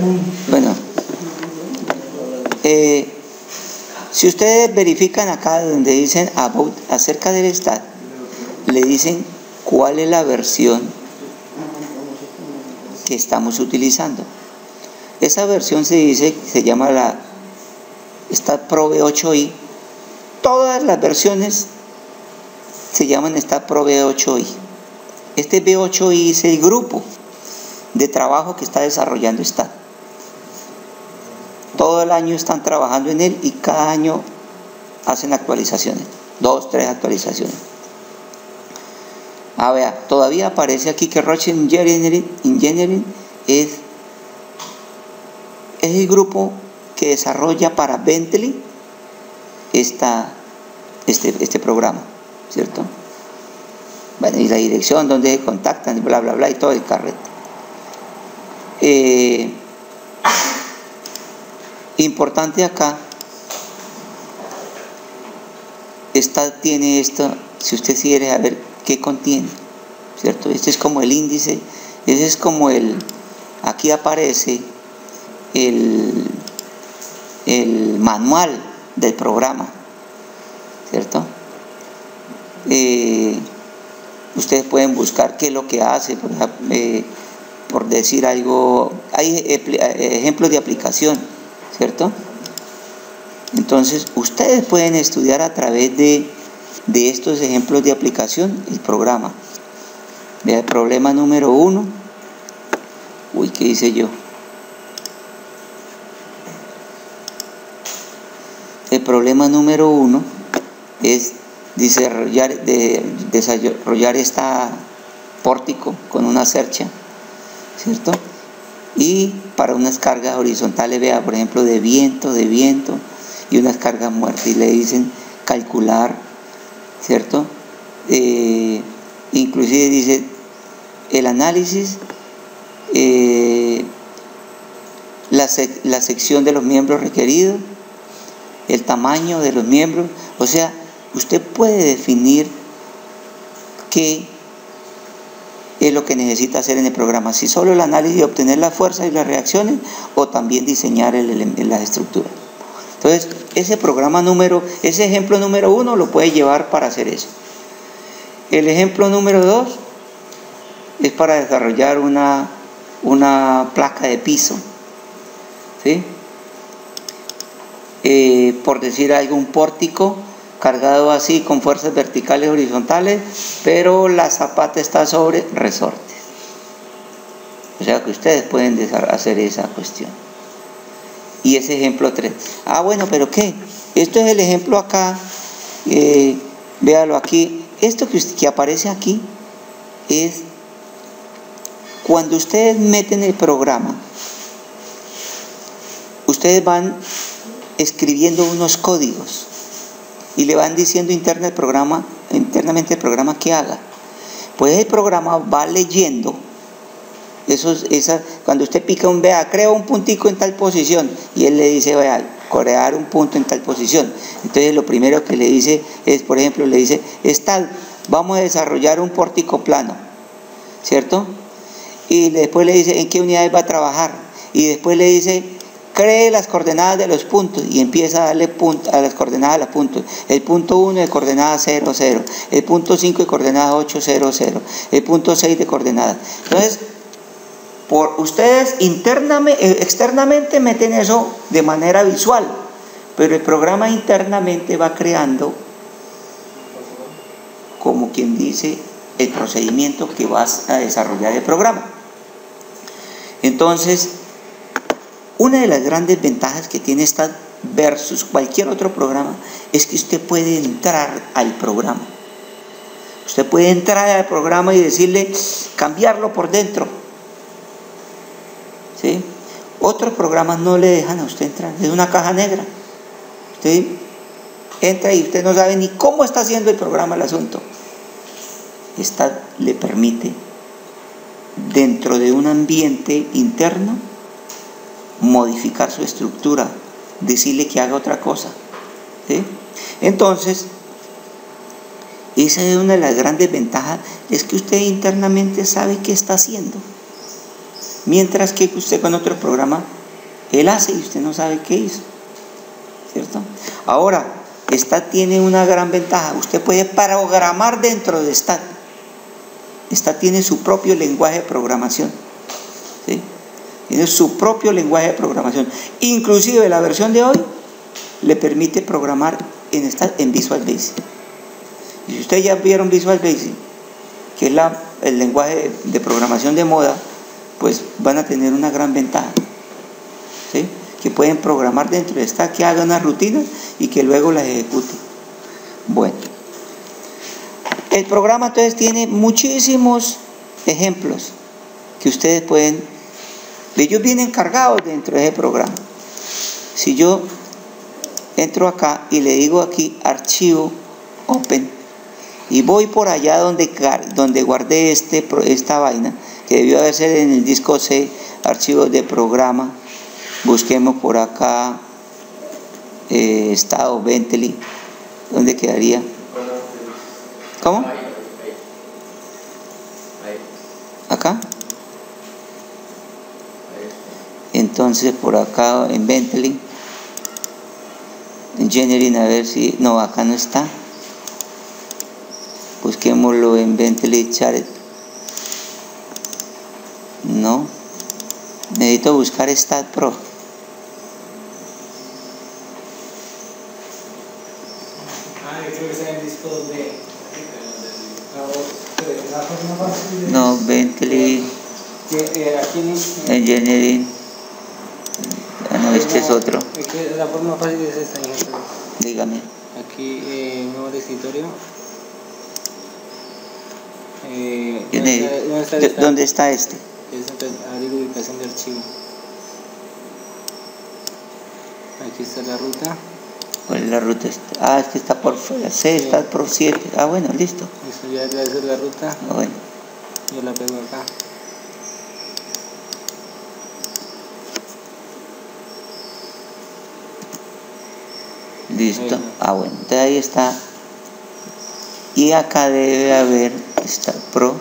Bueno, si ustedes verifican acá donde dicen about, acerca del STAT, le dicen cuál es la versión que estamos utilizando. Esa versión se llama la STAT Pro V8i. Todas las versiones se llaman STAT Pro V8i. Este V8i es el grupo de trabajo que está desarrollando STAT. Todo el año están trabajando en él y cada año hacen actualizaciones, 2, 3 actualizaciones. Vea, todavía aparece aquí que Roche Engineering es el grupo que desarrolla para Bentley este programa, ¿cierto? Bueno, y la dirección donde se contactan, bla, bla, bla, y todo el carrete. Importante acá, tiene esto, si usted quiere saber qué contiene, ¿cierto? Este es como el índice, ese es como aquí aparece el manual del programa, ¿cierto? Ustedes pueden buscar qué es lo que hace, por decir algo, hay ejemplos de aplicación, ¿cierto? Entonces, ustedes pueden estudiar a través de estos ejemplos de aplicación el programa. Vea el problema número 1. Uy, ¿qué hice yo? El problema número 1 es desarrollar esta pórtico con una cercha, ¿cierto? Y para unas cargas horizontales, vea, por ejemplo, de viento y unas cargas muertas, y le dicen calcular, ¿cierto? Inclusive dice el análisis, la sección de los miembros requeridos, el tamaño de los miembros. O sea, usted puede definir qué es lo que necesita hacer en el programa, si solo el análisis de obtener las fuerzas y las reacciones, o también diseñar las estructuras. Entonces, ese ejemplo número 1 lo puede llevar para hacer eso. El ejemplo número 2 es para desarrollar una placa de piso, ¿sí? Por decir algo, un pórtico cargado así con fuerzas verticales y horizontales, pero la zapata está sobre resortes. O sea que ustedes pueden hacer esa cuestión. Y ese ejemplo 3. Bueno, pero ¿qué? Esto es el ejemplo acá. Véalo aquí. Esto que aparece aquí es cuando ustedes meten el programa. Ustedes van escribiendo unos códigos y le van diciendo internamente el programa que haga. Pues el programa va leyendo cuando usted pica crea un puntico en tal posición, y él le dice, vea, crear un punto en tal posición. Entonces lo primero que le dice es, por ejemplo, le dice, vamos a desarrollar un pórtico plano, ¿cierto? Y después le dice en qué unidades va a trabajar, y después le dice cree las coordenadas de los puntos, y empieza a darle a las coordenadas de los puntos. El punto 1 de coordenada 0, 0, el punto 5 de coordenada 8, 0, 0, el punto 6 de coordenada. Entonces, ustedes externamente meten eso de manera visual, pero el programa internamente va creando, como quien dice, el procedimiento que vas a desarrollar el programa. Entonces, una de las grandes ventajas que tiene STAT versus cualquier otro programa es que usted puede entrar al programa. Usted puede entrar al programa y decirle, cambiarlo por dentro, ¿sí? Otros programas no le dejan a usted entrar, es una caja negra. Usted entra y usted no sabe ni cómo está haciendo el programa el asunto. STAT le permite, dentro de un ambiente interno, modificar su estructura, decirle que haga otra cosa, ¿sí? Entonces, esa es una de las grandes ventajas, es que usted internamente sabe qué está haciendo. Mientras que usted con otro programa, él hace y usted no sabe qué hizo, ¿cierto? Ahora, STAAD tiene una gran ventaja. Usted puede programar dentro de STAAD. STAAD tiene su propio lenguaje de programación, ¿sí? Tiene su propio lenguaje de programación. Inclusive la versión de hoy le permite programar en STAAD en Visual Basic. Y si ustedes ya vieron Visual Basic, que es el lenguaje de programación de moda, pues van a tener una gran ventaja, ¿sí? Que pueden programar dentro de STAAD, que hagan unas rutinas y que luego las ejecuten. Bueno, el programa entonces tiene muchísimos ejemplos que ustedes pueden, ellos vienen cargados dentro de ese programa. Si yo entro acá y le digo aquí archivo open y voy por allá donde guardé esta vaina, que debió haber sido en el disco C, archivos de programa, busquemos por acá estado Bentley, ¿dónde quedaría? ¿Cómo? ¿Acá? Entonces por acá en Bentley, en Engineering, a ver si, no, acá no está. Busquémoslo en Bentley Chart. No, necesito buscar STAAD Pro. Creo que está en el disco de No, Bentley Engineering. Ah, no, este es otro. La forma fácil es esta, ejemplo. Dígame. Aquí nuevo de escritorio. ¿Dónde está este? Es abrir ubicación de archivo. Aquí está la ruta. ¿Cuál es la ruta? Ah, es que está por fuera. C, está por 7. Ah, bueno, listo. Eso ya es la ruta. Ah, bueno. Yo la pego acá. Listo. Ah, bueno. Entonces ahí está. Y acá debe haber STAAD Pro.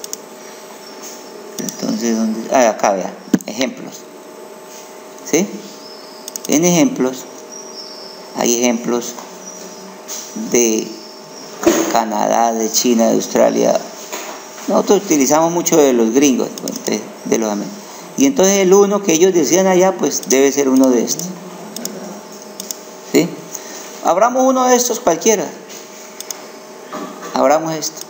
Entonces, ¿dónde? Ah, acá vea. Ejemplos. ¿Sí? En ejemplos hay ejemplos de Canadá, de China, de Australia. Nosotros utilizamos mucho de los gringos, de los americanos. Y entonces el uno que ellos decían allá, pues debe ser uno de estos. ¿Sí? Abramos uno de estos cualquiera. Abramos esto.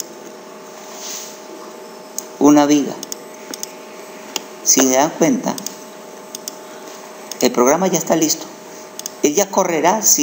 Una viga. Si se dan cuenta, el programa ya está listo. Él ya correrá si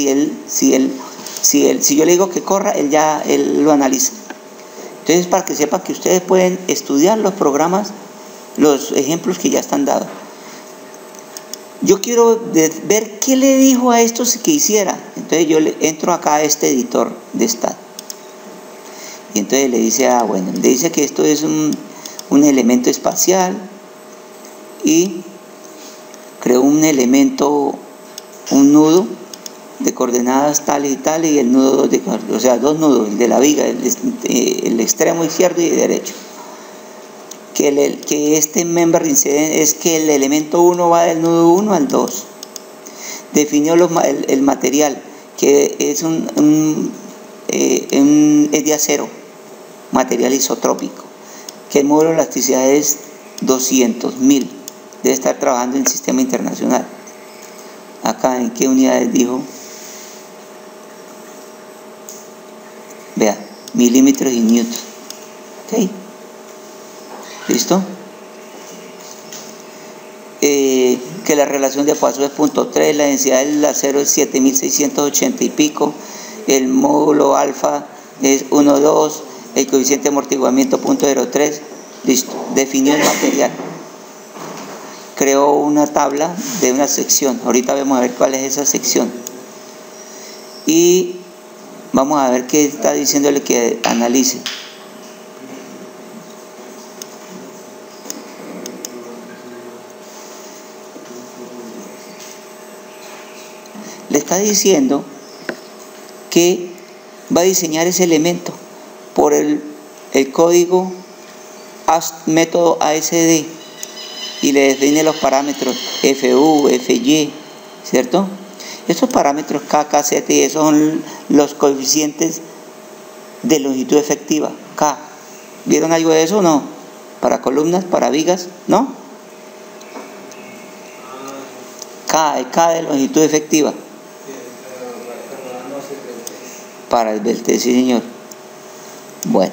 yo le digo que corra, él lo analiza. Entonces, para que sepan que ustedes pueden estudiar los programas, los ejemplos que ya están dados. Yo quiero ver qué le dijo a estos que hiciera. Entonces yo entro acá a este editor de STAAD. Y entonces le dice, bueno, le dice que esto es un elemento espacial y creó un elemento, un nudo de coordenadas tales y tales, y el nudo, o sea, dos nudos, el de la viga, el extremo izquierdo y derecho. Que este member incident es que el elemento 1 va del nudo 1 al 2. Definió el material, que es es de acero, material isotrópico, que el módulo de elasticidad es 200.000. Debe estar trabajando en el sistema internacional. Acá, ¿en qué unidades dijo? Vea, milímetros y newtons. ¿Ok? ¿Listo? Que la relación de Poisson es 0.3, la densidad del acero es 7680 y pico, el módulo alfa es 1,2, el coeficiente de amortiguamiento 0.03. Listo, definió el material. Creó una tabla de una sección. Ahorita vamos a ver cuál es esa sección. Y vamos a ver qué está diciéndole que analice. Le está diciendo que va a diseñar ese elemento por el código método ASD. y le define los parámetros FU, FY, ¿cierto? Estos parámetros K, K, Z, y esos son los coeficientes de longitud efectiva, K. ¿Vieron algo de eso o no? Para columnas, para vigas, ¿no? K de longitud efectiva. Para el vértice, sí señor. Bueno,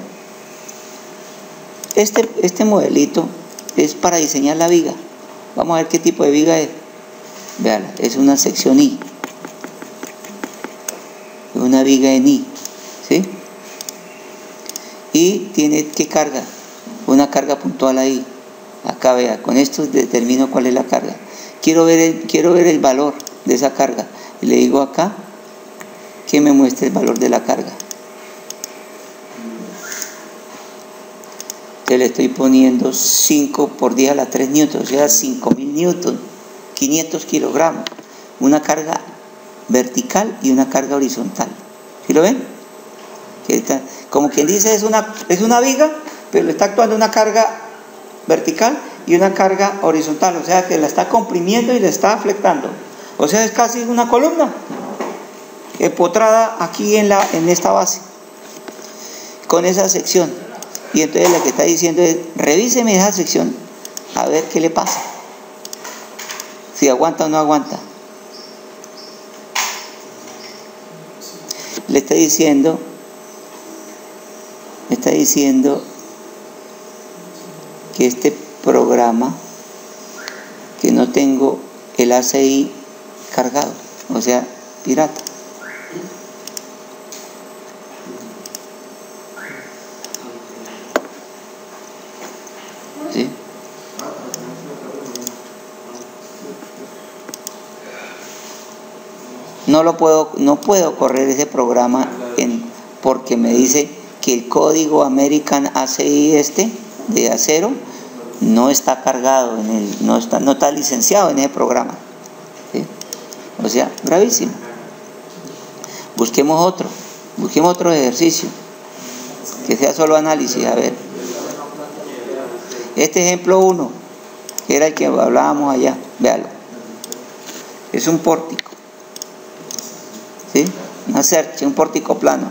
este modelito es para diseñar la viga. Vamos a ver qué tipo de viga es. Vean, es una sección I. Es una viga en I, ¿sí? Y tiene ¿qué carga? Una carga puntual ahí. Acá vea, con esto determino cuál es la carga. Quiero ver el valor de esa carga. Y le digo acá que me muestre el valor de la carga. Entonces le estoy poniendo 5 por 10 a la 3 newtons, o sea 5000 newtons, 500 kilogramos. Una carga vertical y una carga horizontal. ¿Sí lo ven? Como quien dice, es una viga, pero le está actuando una carga vertical y una carga horizontal, o sea que la está comprimiendo y la está flectando. O sea, es casi una columna empotrada aquí en esta base, con esa sección. Y entonces lo que está diciendo es, revíseme esa sección a ver qué le pasa, si aguanta o no aguanta. Me está diciendo que este programa, que no tengo el ACI cargado, o sea, pirata. ¿Sí? No puedo correr ese programa porque me dice que el código American ACI de acero no está cargado no está licenciado en ese programa. ¿Sí? O sea, gravísimo. Busquemos otro ejercicio que sea solo análisis. A ver, este ejemplo 1, que era el que hablábamos allá, véalo. Es un pórtico, ¿sí? Una cercha, un pórtico plano.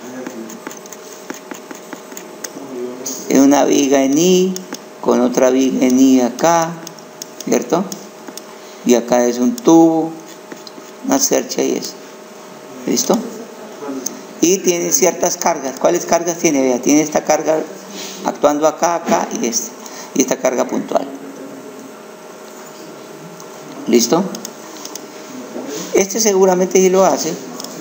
Es una viga en I, con otra viga en I acá, ¿cierto? Y acá es un tubo, una cercha y eso. ¿Listo? Y tiene ciertas cargas. ¿Cuáles cargas tiene? Vea, tiene esta carga actuando acá y esta carga puntual. ¿Listo? Este seguramente sí lo hace.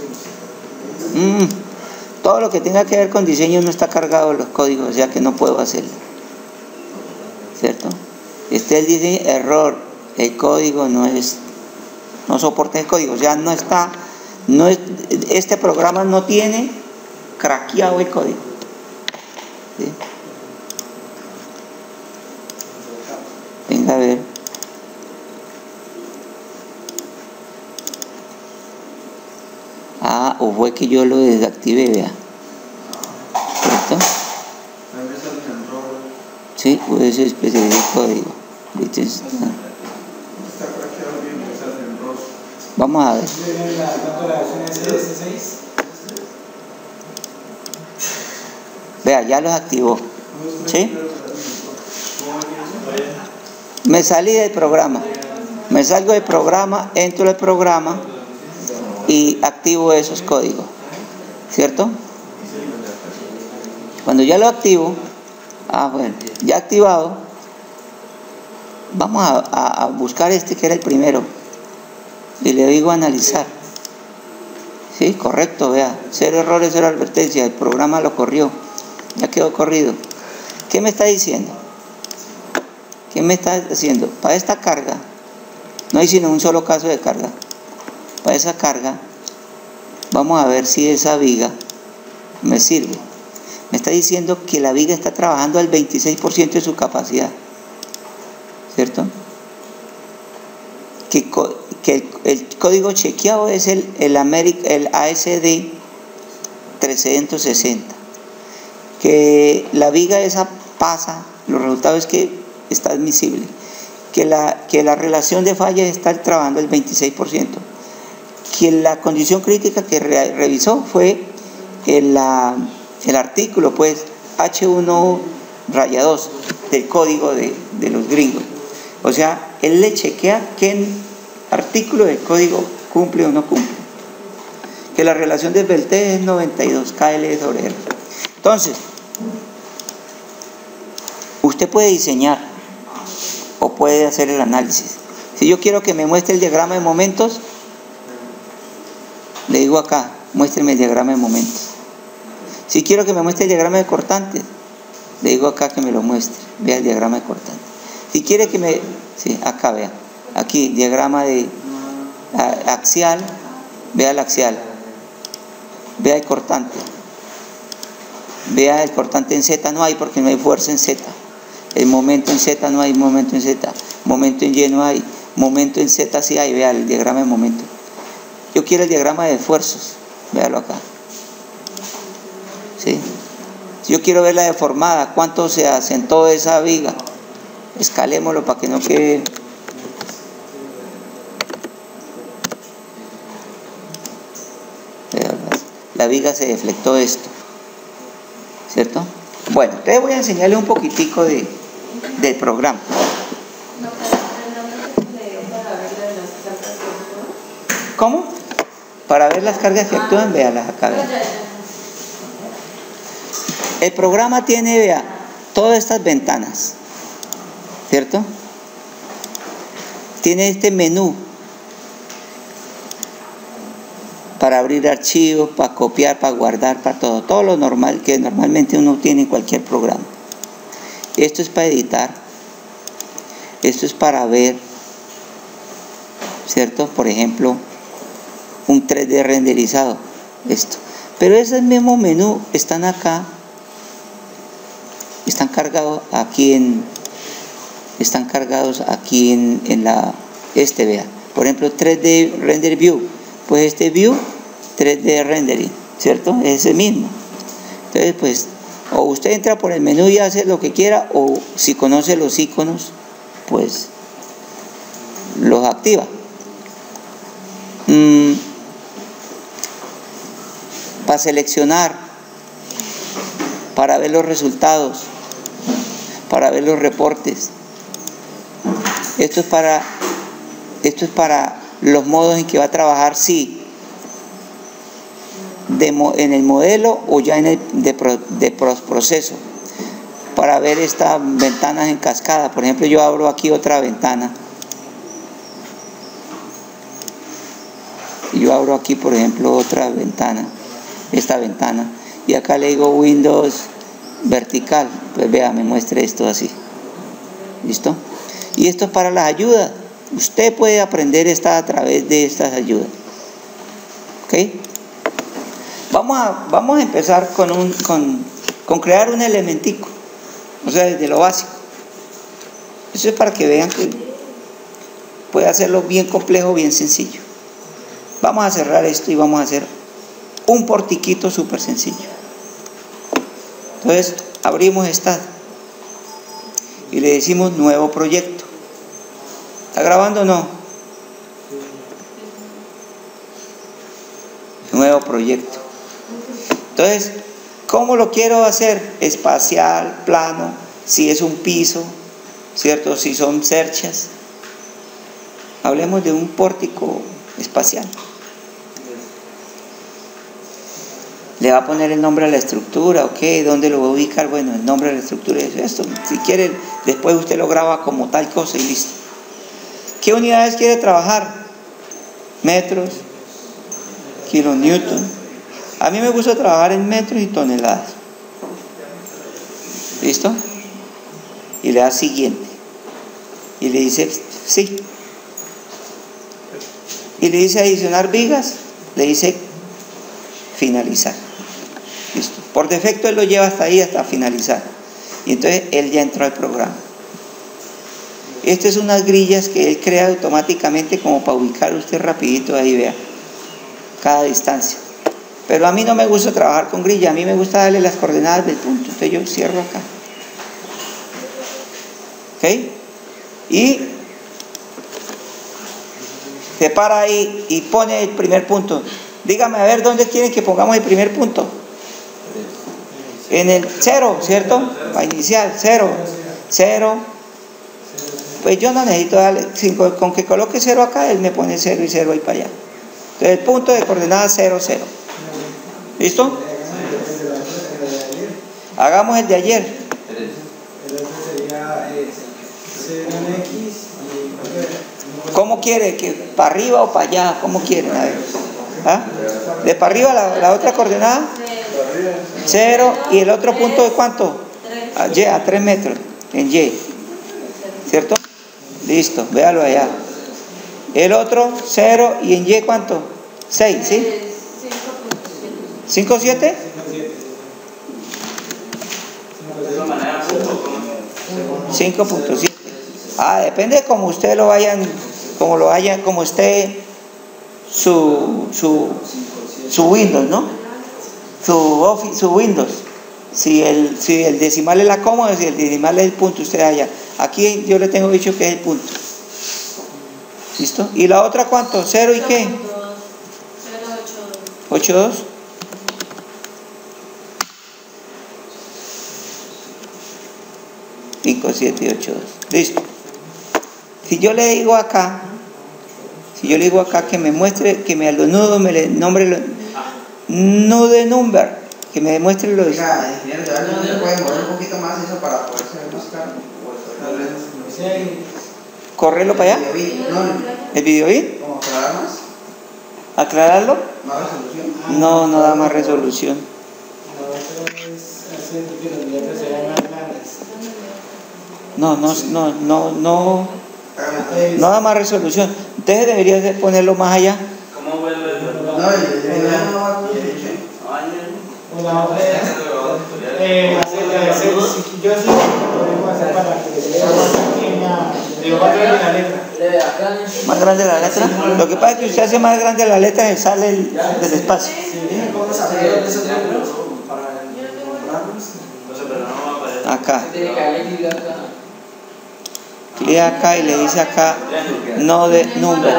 Todo lo que tenga que ver con diseño no está cargado en los códigos, o sea que no puedo hacerlo. ¿Cierto? Este es el diseño, error. El código no soporta el código, o sea, este programa no tiene craqueado el código. ¿Sí? Venga a ver. O fue que yo lo desactivé, vea. ¿Cierto? Sí, puede ser especial el código. Vamos a ver. Vea, ya los activó. ¿Sí? Me salí del programa. Me salgo del programa, entro al programa y activo esos códigos. ¿Cierto? Cuando ya lo activo, bueno, ya activado, vamos a buscar este que era el primero. Y le digo analizar. Sí, correcto, vea. 0 errores, 0 advertencias. El programa lo corrió. Ya quedó corrido. ¿Qué me está diciendo? ¿Qué me está haciendo? Para esta carga, no hay sino un solo caso de carga. Para esa carga, vamos a ver si esa viga me sirve. Me está diciendo que la viga está trabajando al 26% de su capacidad. ¿Cierto? Que el código chequeado es el ASD 360. Que la viga esa pasa, los resultados es que está admisible. que la relación de falla está trabajando el 26%, que la condición crítica que revisó fue el artículo, pues, H1-2 del código de los gringos. O sea, él le chequea qué artículo del código cumple o no cumple. Que la relación de Beltré es 92, KL sobre R. Entonces, usted puede diseñar o puede hacer el análisis. Si yo quiero que me muestre el diagrama de momentos, le digo acá, muéstreme el diagrama de momentos. Si quiero que me muestre el diagrama de cortantes, le digo acá que me lo muestre, vea el diagrama de cortantes. Si quiere que me... Sí, acá vea, aquí, diagrama de axial, vea el axial, vea el cortante. Vea el cortante en Z no hay porque no hay fuerza en Z. El momento en Z no hay momento en Z. Momento en Y no hay. Momento en Z sí hay. Vea el diagrama de momento. Yo quiero el diagrama de esfuerzos. Véalo acá. ¿Sí? Si yo quiero ver la deformada, cuánto se asentó esa viga, escalémoslo para que no quede. La viga se deflectó esto, ¿cierto? Bueno, entonces voy a enseñarles un poquitico del programa. ¿Cómo? Para ver las cargas que actúan, véalas acá. El programa tiene, vea, todas estas ventanas, ¿cierto? Tiene este menú para abrir archivos, para copiar, para guardar, para todo lo normal que normalmente uno tiene en cualquier programa. Esto es para editar, esto es para ver, ¿cierto? Por ejemplo, un 3D renderizado, esto. Pero ese mismo menú están acá, están cargados aquí en la, vea, por ejemplo, 3D Render View. Pues este View 3D Rendering, ¿cierto? Es ese mismo. Entonces, pues, o usted entra por el menú y hace lo que quiera, o si conoce los iconos, pues, los activa. Para seleccionar, para ver los resultados, para ver los reportes. Esto es para los modos en que va a trabajar, sí, en el modelo o ya en el de proceso, para ver estas ventanas en cascada. Por ejemplo, yo abro aquí otra ventana y yo abro aquí, por ejemplo, otra ventana, esta ventana, y acá le digo Windows vertical, pues vea, me muestre esto así. ¿Listo? Y esto es para las ayudas. Usted puede aprender a través de estas ayudas. ¿Ok? Vamos a empezar con crear un elementico. O sea, desde lo básico. Eso es para que vean que puede hacerlo bien complejo, bien sencillo. Vamos a cerrar esto y vamos a hacer un portiquito súper sencillo. Entonces, abrimos esta y le decimos nuevo proyecto. ¿Está grabando o no? Nuevo proyecto. Entonces, ¿cómo lo quiero hacer? Espacial, plano, si es un piso, ¿cierto? Si son cerchas. Hablemos de un pórtico espacial. Le va a poner el nombre a la estructura, ¿ok? ¿Dónde lo va a ubicar? Bueno, el nombre de la estructura es esto. Si quiere, después usted lo graba como tal cosa y listo. ¿Qué unidades quiere trabajar? Metros, kilonewton. A mí me gusta trabajar en metros y toneladas. ¿Listo? Y le da siguiente. Y le dice sí. Y le dice adicionar vigas. Le dice finalizar. ¿Listo? Por defecto él lo lleva hasta ahí, hasta finalizar. Y entonces él ya entró al programa. Estas son unas grillas que él crea automáticamente como para ubicar usted rapidito ahí, vea, cada distancia. Pero a mí no me gusta trabajar con grilla, a mí me gusta darle las coordenadas del punto. Entonces yo cierro acá. ¿Ok? Y Se para ahí y pone el primer punto. Dígame a ver dónde quieren que pongamos el primer punto. En el 0, ¿cierto? Para iniciar, 0. 0. Pues yo no necesito darle, con que coloque 0 acá, él me pone 0 y 0 ahí para allá. Entonces el punto de coordenada 0, 0. ¿Listo? Hagamos el de ayer. ¿Cómo quiere? ¿Que para arriba o para allá? ¿Cómo quieren? A ver. ¿Ah? ¿De para arriba la otra coordenada? 0. ¿Y el otro punto de cuánto? Y, a 3 metros. En Y. ¿Cierto? Listo, véalo allá. El otro, 0. ¿Y en Y cuánto? 6, ¿sí? 5, 7. 5.7. Depende de cómo ustedes lo vayan, como esté su Windows, ¿no? Su Windows. Si el decimal es la coma, si el decimal es el punto, usted allá. Aquí yo le tengo dicho que es el punto. ¿Listo? ¿Y la otra cuánto? 0 y qué? 8.2. 5, 7 y 8.2. Listo. Si yo le digo acá que me muestre, que me los nudos me le nombre los nude number, que me demuestre los. Oiga, ingeniero, ¿ya no se puede mover un poquito más eso para poder ser más claro? ¿Correrlo para allá? ¿El videobeat? ¿Cómo aclarar más? ¿Aclararlo? ¿Más resolución? No da más resolución. No da más resolución. Entonces debería de ponerlo más allá. ¿Cómo vuelve el No, no va a resolución. Yo sí podemos hacer para que se vea más pequeña, más grande la letra. ¿Más grande la letra? Lo que pasa es que usted hace más grande la letra y sale del espacio. Acá. Clic acá y le dice acá no de number.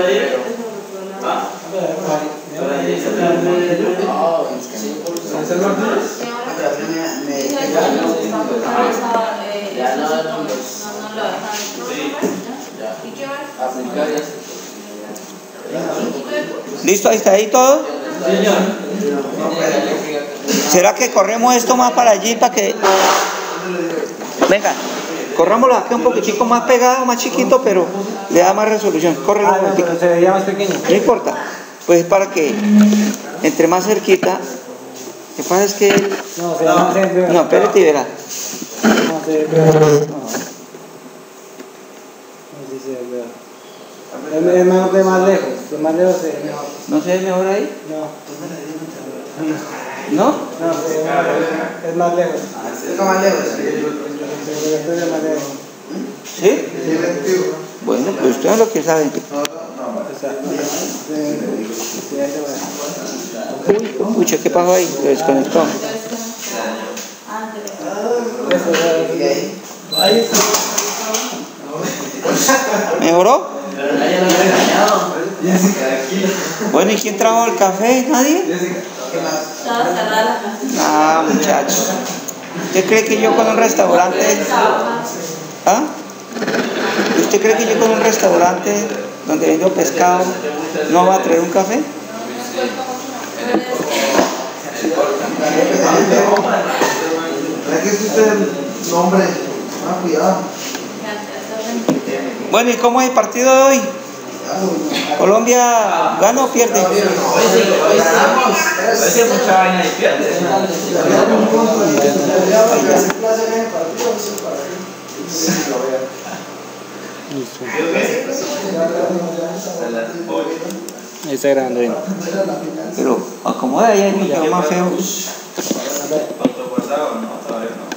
¿Listo? Ahí está ahí todo. ¿Será que corremos esto más para allí para que... Venga, corrámoslo acá un poquitico más pegado, más chiquito, pero le da más resolución. Córrelo un poquitico. Pero se veía más pequeño. No importa, pues para que entre más cerquita. Lo que pasa es que... No, se ve más pequeño. No, espérate y verá. No, se ve peor. No, sí se ve peor. Es mejor de más lejos. De más lejos se ve mejor. ¿No se ve mejor ahí? No. ¿No? No, se ve más lejos. Es más lejos. Es más lejos. Estoy de más lejos. ¿Sí? Bueno, pues ustedes lo que saben. Escucha, ¿qué pasó ahí? Lo desconectó. ¿Mejoró? Bueno, ¿y quién trajo el café? ¿Nadie? Muchachos. ¿Usted cree que yo con un restaurante... ¿Ah? ¿Usted cree que yo con un restaurante donde vendo pescado no va a traer un café? ¿Verdad que es usted nombre? Cuidado. Bueno, ¿y cómo es el partido de hoy? ¿Colombia gana o pierde? Parece mucha vaina y pierde. Ahí está grabando bien. Pero acomoda ahí el micro más feo. ¿Autoguardado? No, todavía no.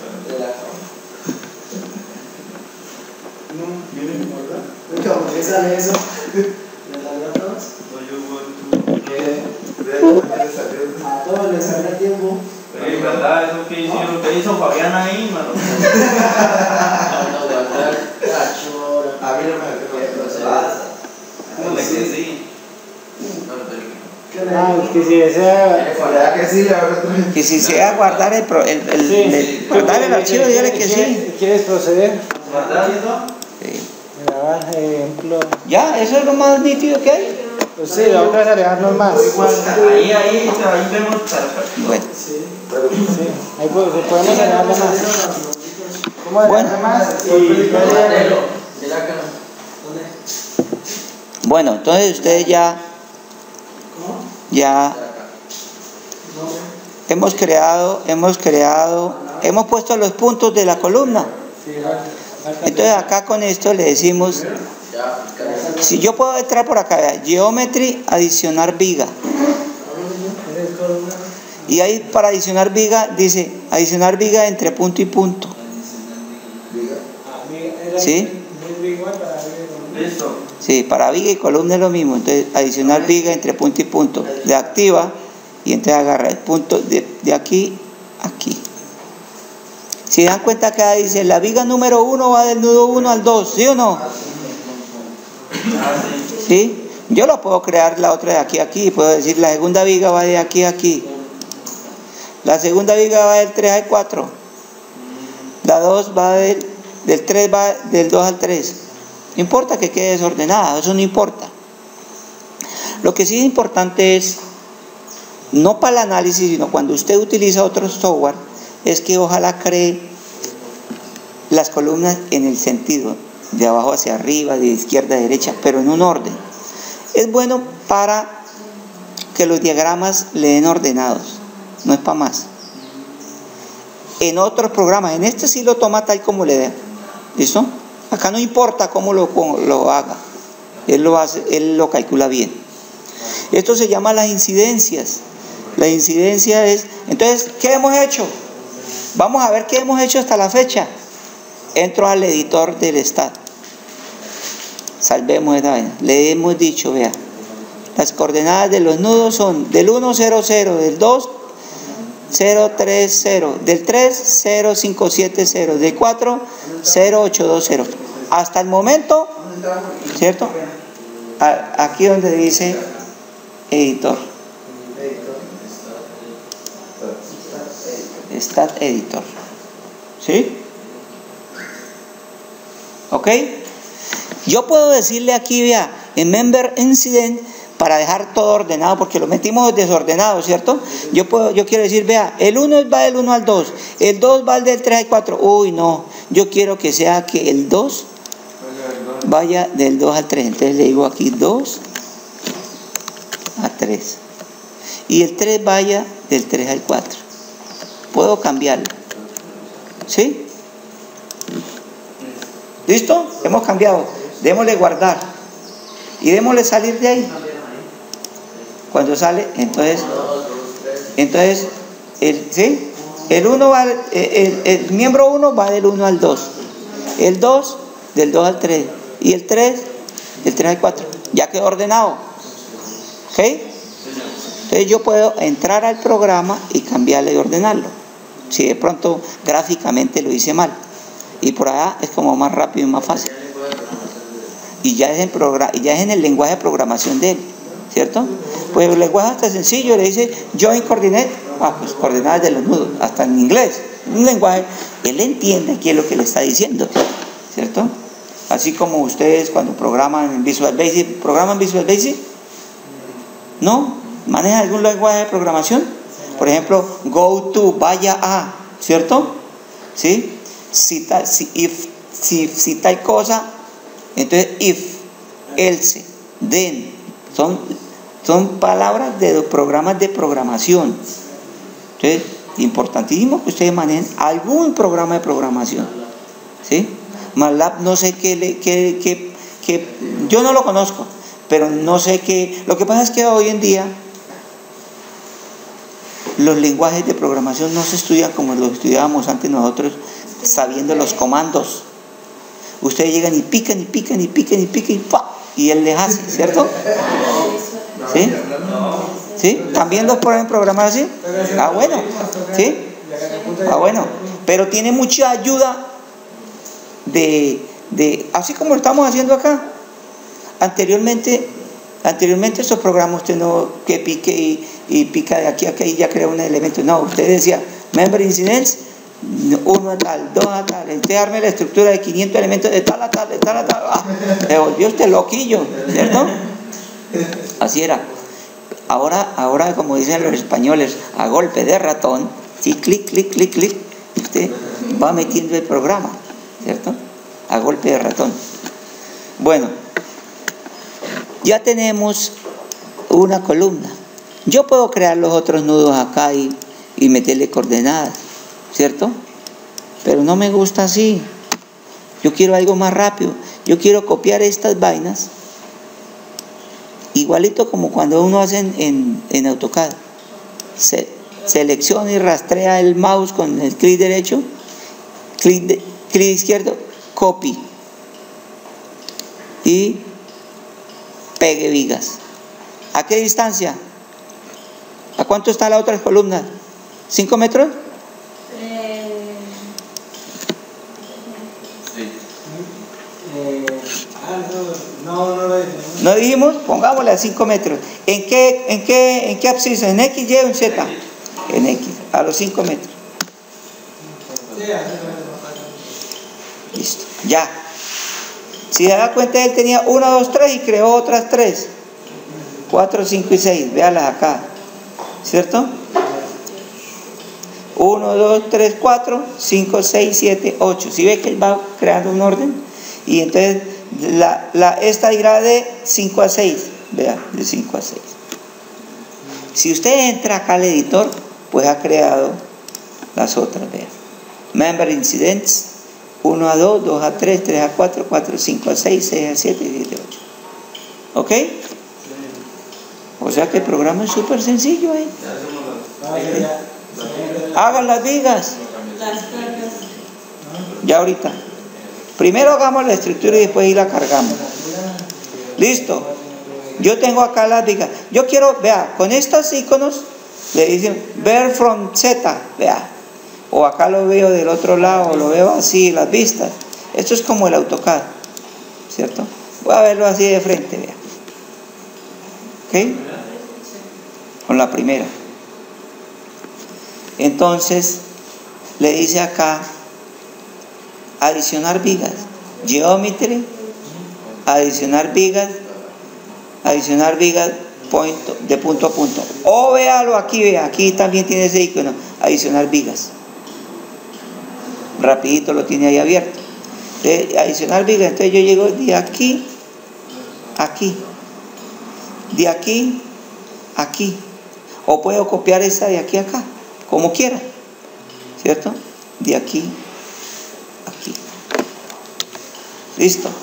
¿Qué sale eso? A todos les sale a tiempo. Pero es verdad, eso que hicieron, que hizo Fabián ahí, mano. A mí no me Póngale que sí. Ah, que si desea. Ojalá que sí, la verdad. Que si se va a guardar guardar el archivo, dígale que sí. ¿Quieres proceder? ¿Guardar eso? Sí. Grabar, ejemplo. Ya, eso es lo más nítido que hay. Pues sí, la otra es alejarnos más. Ahí vemos perfecto. Bueno, Sí, ahí podemos alejarnos más. ¿Cómo Bueno. alejarnos más? bueno, entonces ustedes ya hemos puesto los puntos de la columna. Entonces acá con esto le decimos, si yo puedo entrar por acá, vea, geometry, adicionar viga. Y ahí para adicionar viga, dice, adicionar viga entre punto y punto. ¿Sí? Listo. Sí, para viga y columna es lo mismo. Entonces, adicionar viga entre punto y punto. Le activa y entonces agarra el punto de aquí a aquí. Si dan cuenta acá dice, la viga número 1 va del nudo 1 al 2, ¿sí o no? ¿Sí? Yo lo puedo crear la otra de aquí a aquí. Puedo decir, la segunda viga va de aquí a aquí. La segunda viga va del 3 al 4. La 2 va del 3 va del 2 al 3. No importa que quede desordenada, eso no importa. Lo que sí es importante es, no para el análisis, sino cuando usted utiliza otro software, es que ojalá cree las columnas en el sentido de abajo hacia arriba, de izquierda a derecha, pero en un orden. Es bueno para que los diagramas le den ordenados, no es para más. En otros programas, en este sí lo toma tal como le dé. ¿Listo? Acá no importa cómo lo haga, él lo hace, él lo calcula bien. Esto se llama las incidencias. La incidencia es, entonces, ¿qué hemos hecho? Vamos a ver qué hemos hecho hasta la fecha. Entro al editor del STAT. Salvemos esta vaina. Le hemos dicho, vea, las coordenadas de los nudos son del 1, 0, 0, del 2, 0, 3, 0, del 3, 0, 5, 7, 0, del 4, 0, 8, 2, 0. Hasta el momento, ¿cierto? Aquí donde dice editor. Stat editor. ¿Sí? ¿Ok? Yo puedo decirle aquí, vea, en member incident, para dejar todo ordenado, porque lo metimos desordenado, ¿cierto? Yo quiero decir, vea, el 1 va del 1 al 2, el 2 va del 3 al 4. Uy, no, yo quiero que sea que el 2 vaya del 2 al 3. Entonces le digo aquí 2 a 3. Y el 3 vaya del 3 al 4. Puedo cambiarlo. ¿Sí? ¿Listo? Hemos cambiado. Démosle guardar. Y démosle salir de ahí. Cuando sale, entonces ¿sí? El miembro 1 va del 1 al 2. El 2 del 2 al 3. Y el 3 del 3 al 4. Ya quedó ordenado. ¿Ok? Entonces yo puedo entrar al programa y cambiarle y ordenarlo. Si de pronto gráficamente lo hice mal. Y por allá es como más rápido y más fácil. Y ya es en el lenguaje de programación de él. ¿Cierto? Pues el lenguaje hasta sencillo, le dice join coordinate, pues coordenadas de los nudos, hasta en inglés, un lenguaje, él entiende qué es lo que le está diciendo, ¿cierto? Así como ustedes cuando programan en Visual Basic, ¿programan Visual Basic? ¿No? ¿Manejan algún lenguaje de programación? Por ejemplo, go to, vaya a, ¿cierto? ¿Sí? Si tal cosa, entonces if, else, then, son palabras de los programas de programación. Entonces, importantísimo que ustedes manejen algún programa de programación. ¿Sí? MATLAB no sé qué, yo no lo conozco, pero no sé qué. Lo que pasa es que hoy en día los lenguajes de programación no se estudian como los estudiábamos antes nosotros, sabiendo los comandos. Ustedes llegan y pican y pican y pican y pican y ¡pah! Y él les hace, ¿cierto? ¿Sí? ¿Sí? ¿También los pueden programar así? Ah, bueno. ¿Sí? Ah, bueno. Pero tiene mucha ayuda de así como lo estamos haciendo acá. anteriormente estos programas usted no que pique y pica de aquí a aquí y ya crea un elemento. No, usted decía member incidents, 1 a tal, 2 a tal, entonces arme la estructura de 500 elementos de tal a tal, de tal a tal. Se volvió usted loquillo, ¿cierto? Así era. Ahora como dicen los españoles, a golpe de ratón, sí, clic, clic, clic, clic, usted va metiendo el programa, ¿cierto? A golpe de ratón. Bueno, ya tenemos una columna. Yo puedo crear los otros nudos acá y meterle coordenadas, ¿cierto? Pero no me gusta así. Yo quiero algo más rápido. Yo quiero copiar estas vainas igualito como cuando uno hace en AutoCAD. Selecciona y rastrea el mouse con el clic derecho, clic izquierdo, copy y pegue vigas. ¿A qué distancia? ¿A cuánto está la otra columna? ¿5 metros? No dijimos, pongámosle a 5 metros. ¿En qué abscisa? ¿En X, Y o en Z? En X, a los 5 metros. Listo, ya. Si se da cuenta, él tenía 1, 2, 3 y creó otras 3. 4, 5 y 6. Véalas acá. ¿Cierto? 1, 2, 3, 4, 5, 6, 7, 8. ¿Sí ve que él va creando un orden? Y entonces esta irá de 5 a 6. Vea, de 5 a 6. Si usted entra acá al editor, pues ha creado las otras. Vea. Member Incidents, 1 a 2, 2 a 3, 3 a 4, 4 a 5 a 6, 6 a 7, 7 a 8. ¿Ok? O sea que el programa es súper sencillo ahí. Hagan las vigas. Ya ahorita. Primero hagamos la estructura y después ir la cargamos. Listo. Yo tengo acá las vigas. Yo quiero, vea, con estos iconos le dicen ver from Z, vea. O acá lo veo del otro lado, lo veo así, las vistas. Esto es como el AutoCAD, ¿cierto? Voy a verlo así de frente, vea. ¿Ok? Con la primera. Entonces, le dice acá, adicionar vigas, geometry, adicionar vigas, point, de punto a punto. O véalo aquí, vea, aquí también tiene ese icono, adicionar vigas. Rapidito lo tiene ahí abierto. Adicionar vigas, entonces yo llego de aquí a aquí, de aquí a aquí. O puedo copiar esta de aquí a acá, como quiera, ¿cierto? De aquí a aquí. Listo.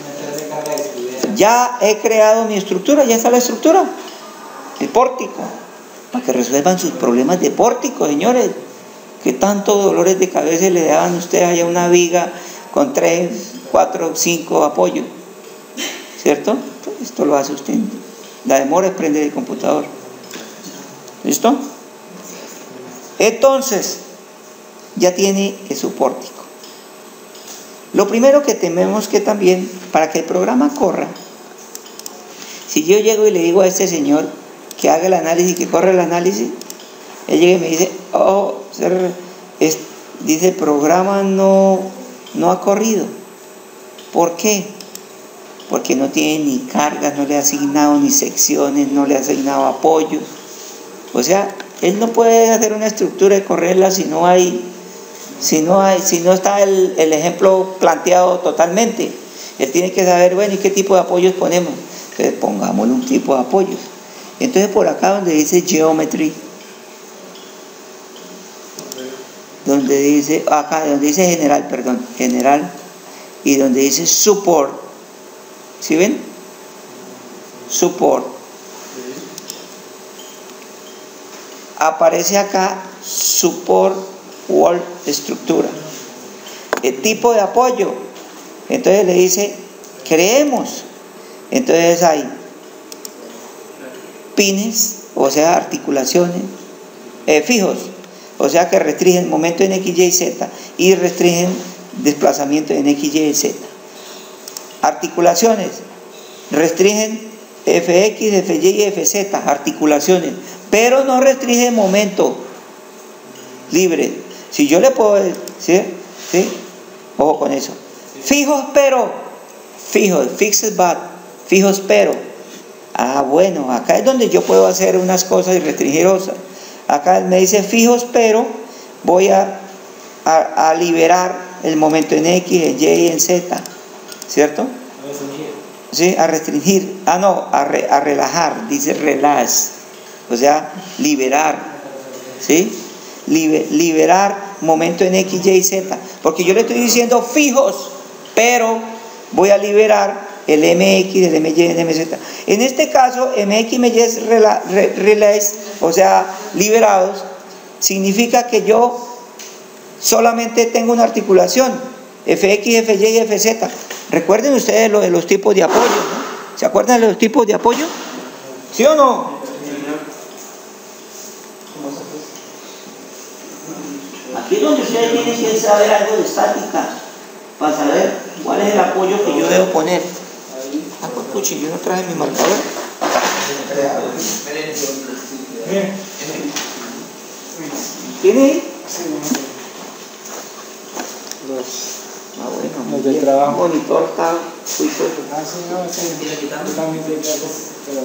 Ya he creado mi estructura, ya está la estructura. El pórtico. Para que resuelvan sus problemas de pórtico, señores. ¿Qué tanto dolores de cabeza le daban a ustedes allá una viga con 3, 4, 5 apoyos? ¿Cierto? Pues esto lo hace usted. La demora es prender el computador. ¿Listo? Entonces, ya tiene su pórtico. Lo primero que tenemos que también, para que el programa corra, si yo llego y le digo a este señor que haga el análisis, que corra el análisis, él llega y me dice, dice, el programa no ha corrido. ¿Por qué? Porque no tiene ni cargas, no le ha asignado ni secciones, no le ha asignado apoyos. O sea, él no puede hacer una estructura y correrla si no está el ejemplo planteado totalmente. Él tiene que saber, bueno, ¿y qué tipo de apoyos ponemos? Entonces pongámosle un tipo de apoyos. Entonces por acá donde dice Geometry, donde dice General, y donde dice Support, ¿sí ven? Support. Aparece acá Support Wall Estructura. El tipo de apoyo. Entonces le dice, creemos. Entonces hay pines, o sea, articulaciones, fijos, o sea que restringen momento en X, Y, Z y restringen desplazamiento en X, Y, Z. Articulaciones, restringen Fx, Fy y Fz, articulaciones, pero no restringen momento libre. Si yo le puedo decir, ¿sí? Ojo con eso. Fijos pero, fixed but, fijos pero. Bueno, acá es donde yo puedo hacer unas cosas y restringir otras. Acá me dice fijos pero voy a liberar el momento en X, en Y y en Z, ¿cierto? Sí, a restringir. No, a relajar, dice relax. O sea, liberar, ¿sí? Liberar momento en X, Y y Z. Porque yo le estoy diciendo fijos, pero voy a liberar el MX, el MY, el MZ. En este caso, MX, MY es relax, o sea, liberados. Significa que yo solamente tengo una articulación, Fx, Fy y Fz. Recuerden ustedes lo de los tipos de apoyo, ¿no? ¿Se acuerdan de los tipos de apoyo? ¿Sí o no? Aquí es donde ustedes tienen que saber algo de estática, para saber cuál es el apoyo que yo debo poner. Pues puchi, yo no traje mi marcador. ¿Tiene? Bueno, los de trabajo. El monitor está juicioso. Sí, no, sí. También te quedas, pero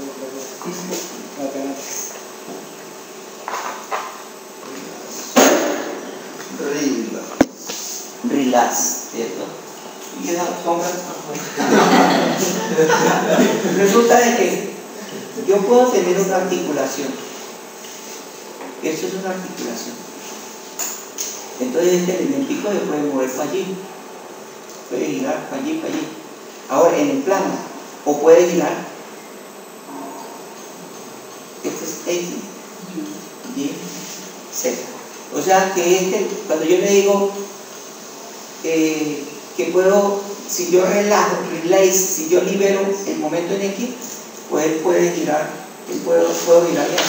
relax, ¿cierto? Y esa sombra. Resulta de que yo puedo tener una articulación. Esto es una articulación. Entonces este elementico se puede mover para allí, puede girar para allí, para allí. Ahora en el plano, o puede girar. Este es X, Y, Z. O sea que cuando yo le digo que puedo, si yo relajo, si yo libero el momento en X, pues él puede girar, puedo girarlo así.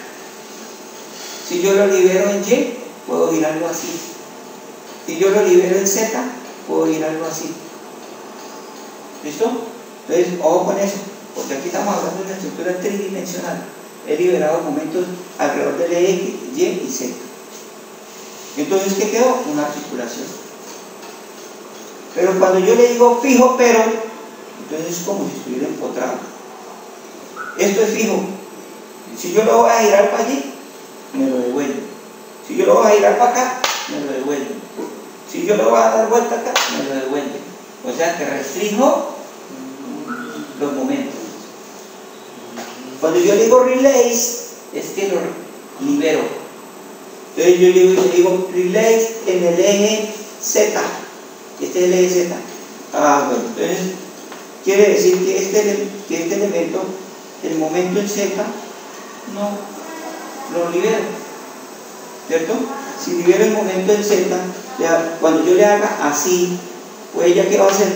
Si yo lo libero en Y, puedo girarlo así. Si yo lo libero en Z, puedo girarlo así. ¿Listo? Entonces, ojo con eso, porque aquí estamos hablando de una estructura tridimensional. He liberado momentos alrededor del X, Y y Z. Entonces, ¿qué quedó? Una articulación. Pero cuando yo le digo fijo pero, entonces es como si estuviera empotrado. Esto es fijo. Si yo lo voy a girar para allí, me lo devuelve. Si yo lo voy a girar para acá, me lo devuelve. Si yo lo voy a dar vuelta acá, me lo devuelve. O sea que restringo los momentos. Cuando yo digo relays, es que lo libero. Entonces yo le digo relays en el eje Z. Este es el eje Z. Bueno, entonces quiere decir que este elemento, el momento en Z, no lo libero, ¿cierto? Si libero el momento en Z, cuando yo le haga así, pues ella ¿qué va a hacer?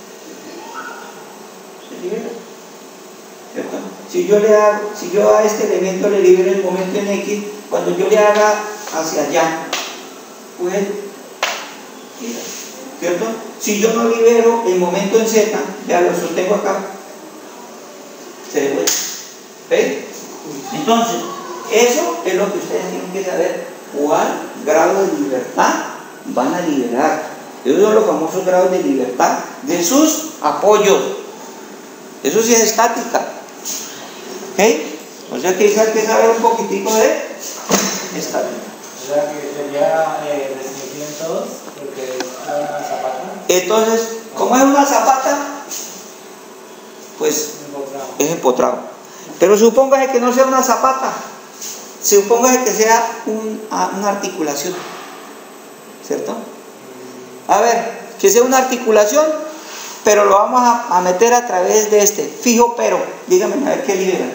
Se libera, ¿cierto? Si yo a este elemento le libero el momento en X, cuando yo le haga hacia allá, pues gira, ¿cierto? Si yo no libero el momento en Z, ya lo sostengo acá, se devuelve. ¿Ven? Entonces, eso es lo que ustedes tienen que saber, cuál grado de libertad van a liberar. Esos son los famosos grados de libertad de sus apoyos. Eso sí es estática. ¿Ok? O sea que hay que saber un poquitico de estática. O sea que sería restringir todos, porque es una zapata. Entonces, como es una zapata, pues es empotrado. Pero supóngase que no sea una zapata, supóngase que sea una articulación, ¿cierto? A ver, que sea una articulación, pero lo vamos a meter a través de este fijo pero. Díganme a ver qué libera.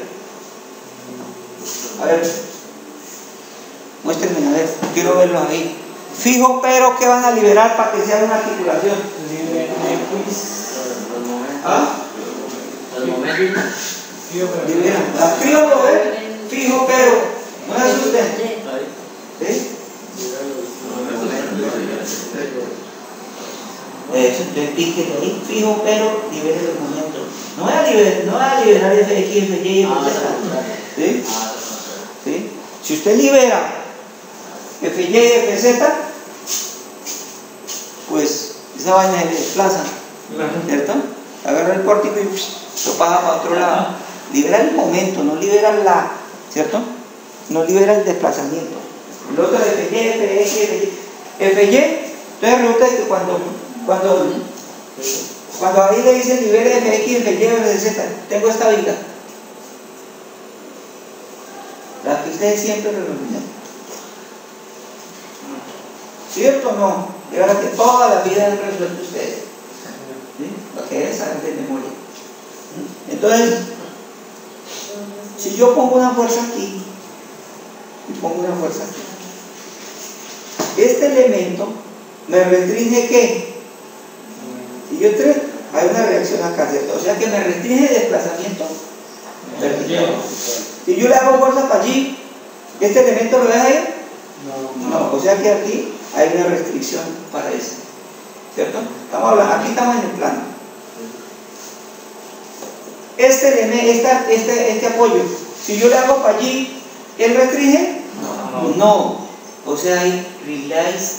A ver, muéstrenme a ver, quiero verlo ahí. Fijo pero, ¿qué van a liberar para que sea una articulación? ¿Ah? Libera. Escríbanlo, fijo pero, no se asusten. Eso, entonces píquenlo ahí, fijo pero libere los momentos. No voy a liberar FX, FY y FZ. ¿Sí? ¿Sí? Si usted libera FY y FZ, pues esa vaina se le desplaza, ¿cierto? Agarra el pórtico y lo pasa para otro lado. Libera el momento, no libera la, ¿cierto? No libera el desplazamiento. El otro de FY, FX, FY. Entonces resulta que cuando ahí le dicen libere FX, FY, FZ, tengo esta viga, la que ustedes siempre renominan. ¿Cierto o no? Y ahora que toda la vida han resuelto ustedes, ¿sí? Lo que es saber de memoria. Entonces, si yo pongo una fuerza aquí y pongo una fuerza aquí, este elemento me restringe ¿qué? Si yo hay una reacción acá, ¿cierto? O sea que me restringe el desplazamiento vertical. Si yo le hago fuerza para allí, ¿este elemento lo deja ir? No, o sea que aquí hay una restricción para eso, ¿cierto? Aquí estamos en el plano. Este apoyo, si yo le hago para allí, ¿él restringe? No. O sea, hay relays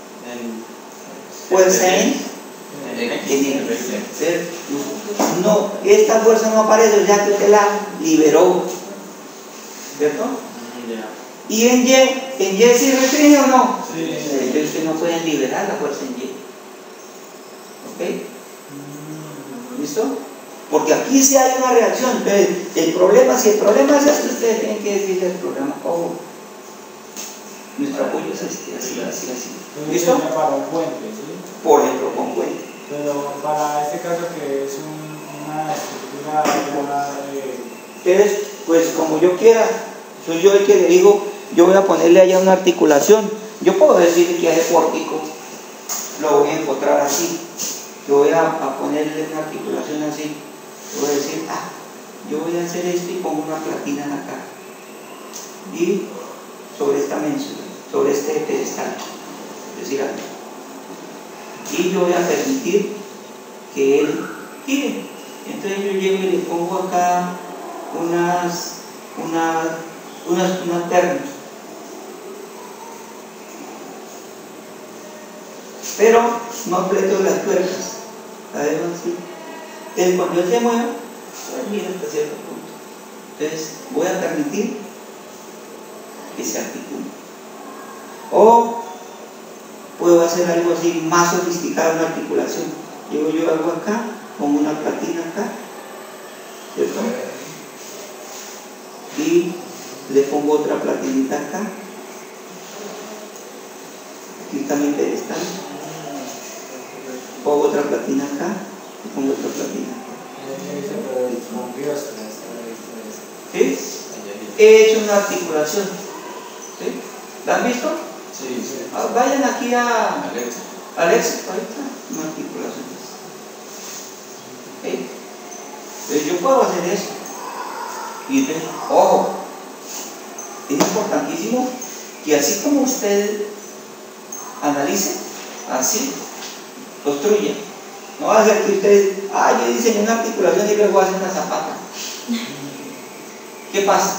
fuerza en él. No, esta fuerza no aparece, o sea que usted la liberó, ¿cierto? ¿Y en Y sí restringe o no? Sí. Entonces usted no puede liberar la fuerza en Y. ¿Ok? ¿Listo? Porque aquí sí hay una reacción. Entonces, si el problema es esto, ustedes tienen que decirle al programa, oh, nuestro apoyo es así. ¿Listo? Para un puente, ¿sí? Por ejemplo, con puente. Pero para este caso que es una estructura Entonces, pues como yo quiera, soy yo el que le digo, yo voy a ponerle allá una articulación. Yo puedo decir que ese pórtico lo voy a encontrar así. Yo voy a ponerle una articulación así. Voy a decir, yo voy a hacer esto y pongo una platina acá. Y sobre esta mensura, sobre este pedestal. Es decir, aquí. Y yo voy a permitir que él tire. Entonces yo llego y le pongo acá unas pernas. Pero no aprieto las tuercas. Además, sí. Entonces cuando él se mueva, pues mira hasta cierto punto. Entonces voy a permitir que se articule. O puedo hacer algo así más sofisticado, una articulación. Llego yo algo acá, pongo una platina acá, ¿cierto? Y le pongo otra platinita acá. Aquí está mi pedestal. Pongo otra platina acá y pongo otra platina acá. ¿Sí? He hecho una articulación. ¿Sí? ¿La han visto? Sí. Vayan aquí a Alexa, ahí está, una articulación. ¿Sí? Entonces yo puedo hacer eso. Y entonces, ojo, es importantísimo que así como usted analice, así construya. No va a ser que usted, yo diseñé una articulación y luego hace una zapata. ¿Qué pasa?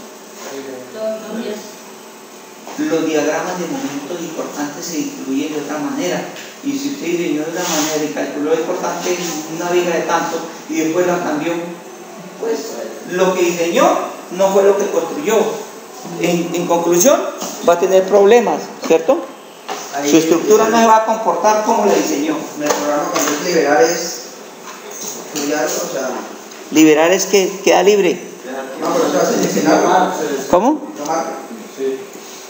Los diagramas de momentos importantes se incluyen de otra manera. Y si usted diseñó de una manera y calculó lo importante en una viga de tanto y después la cambió, pues lo que diseñó no fue lo que construyó. En conclusión, va a tener problemas, ¿cierto? Su estructura no se va a comportar como la diseñó. En el programa cuando es liberar es estudiar, o sea... Liberar es que queda libre. No, pero o sea, seleccionarlo. ¿Cómo? Lo marca. Sí.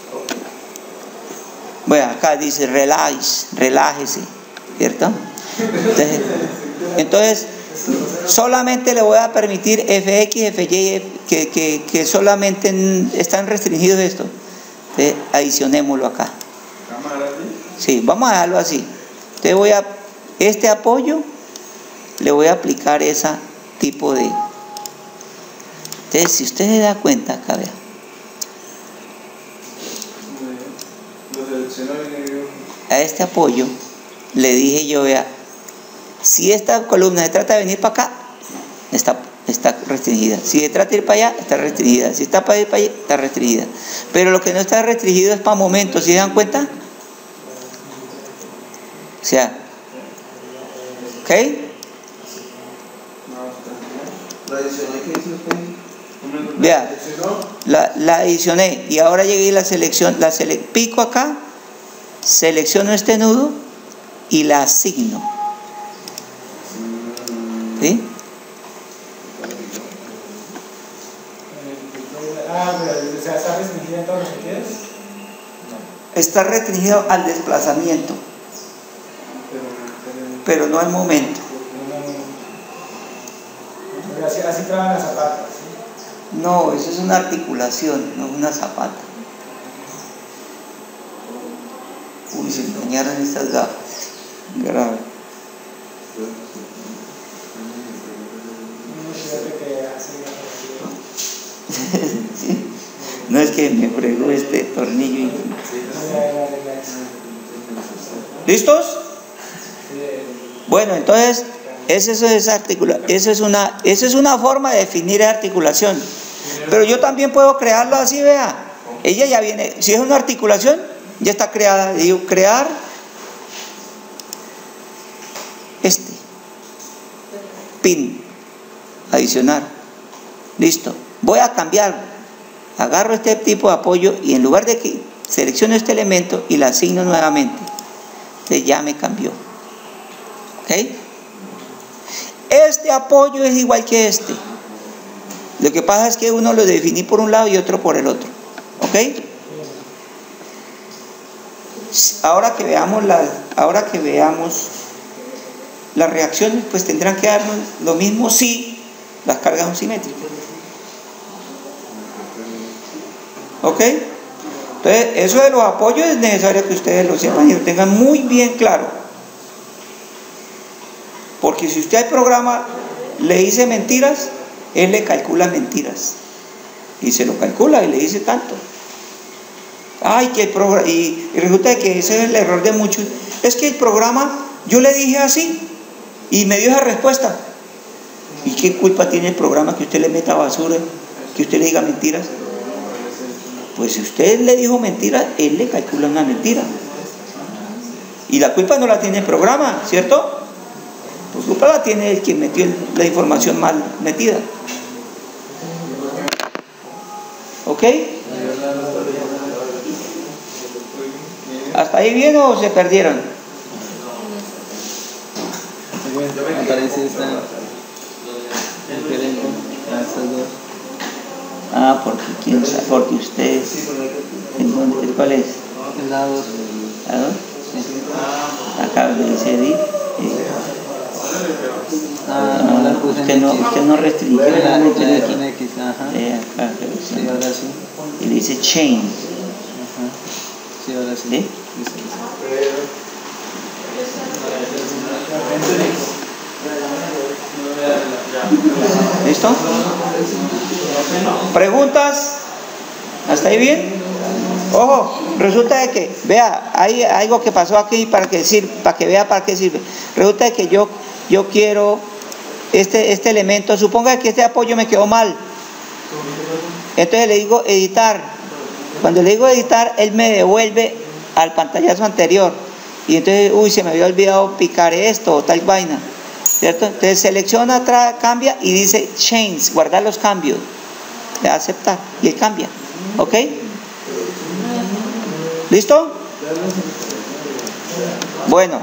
Bueno, acá dice relájese, ¿cierto? Entonces, solamente le voy a permitir FX, FY, que solamente están restringidos esto. Entonces, adicionémoslo acá. Sí, vamos a dejarlo así. Entonces este apoyo le voy a aplicar ese tipo de... Entonces, si usted se da cuenta acá, vea. A este apoyo le dije yo, vea, si esta columna se trata de venir para acá, está restringida. Si detrás de ir para allá, está restringida. Si está para ir para allá, está restringida. Pero lo que no está restringido es para momentos, ¿sí se dan cuenta? O sea, ¿ok? La adicioné que hizo usted. Vea, la adicioné y ahora llegué y la selección, pico acá, selecciono este nudo y la asigno. ¿Sí? O sea, ¿está restringida en todos los sentidos? Está restringido al desplazamiento, pero no al momento. Así traban las zapatas. No, eso es una articulación, no es una zapata. Uy, se me dañaron estas gafas. Grave. Sí. No es que me fregó este tornillo. ¿Listos? Bueno, entonces, eso es una forma de definir articulación. Pero yo también puedo crearlo así, vea. Ella ya viene, si es una articulación, ya está creada. Digo, crear pin, adicionar. Listo. Voy a cambiar. Agarro este tipo de apoyo y en lugar de que selecciono este elemento y la asigno nuevamente. Entonces ya me cambió. ¿Ok? Este apoyo es igual que este. Lo que pasa es que uno lo definí por un lado y otro por el otro. ¿Ok? Ahora que veamos las reacciones, pues tendrán que darnos lo mismo si las cargas son simétricas. ¿Ok? Entonces, eso de los apoyos es necesario que ustedes lo sepan y lo tengan muy bien claro. Porque si usted al programa le dice mentiras, él le calcula mentiras. Y se lo calcula y le dice tanto. Ay, que el programa. Y resulta que ese es el error de muchos. Es que el programa, yo le dije así y me dio esa respuesta. ¿Y qué culpa tiene el programa que usted le meta basura, que usted le diga mentiras? Pues si usted le dijo mentiras, él le calcula una mentira. Y la culpa no la tiene el programa, ¿cierto? La culpa la tiene el que metió la información mal metida. ¿Ok? ¿Hasta ahí bien o se perdieron? Aparece esta diferente a estas dos. Ah, porque usted, ¿cuál es? El lado 2. ¿La 2? Acá le dice edit. No la puse usted en no, X. usted no restringió La realmente de aquí. en X, ajá. Acá, Sí, ahora sí. y le dice change. Ajá. Sí, ahora sí. ¿Sí? ¿Listo? ¿Preguntas? ¿Hasta ahí bien? Ojo, resulta de que, vea, hay algo que pasó aquí para que vea para qué sirve. Resulta de que yo quiero este elemento, suponga que este apoyo me quedó mal. Entonces le digo editar. Cuando le digo editar, él me devuelve al pantallazo anterior. Y entonces, uy, se me había olvidado picar esto o tal vaina. ¿Cierto? Entonces selecciona, cambia y dice change, guardar los cambios. Le da a aceptar y él cambia. ¿Ok? ¿Listo? Bueno.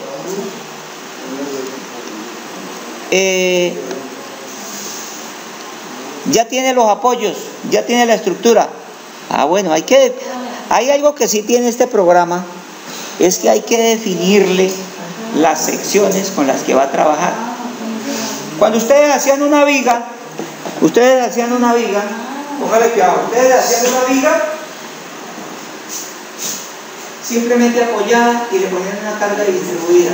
Ya tiene los apoyos, ya tiene la estructura. Ah, bueno, hay algo que sí tiene este programa, es que hay que definirle las secciones con las que va a trabajar. Cuando ustedes hacían una viga, póngale cuidado, ustedes hacían una viga simplemente apoyada y le ponían una carga distribuida.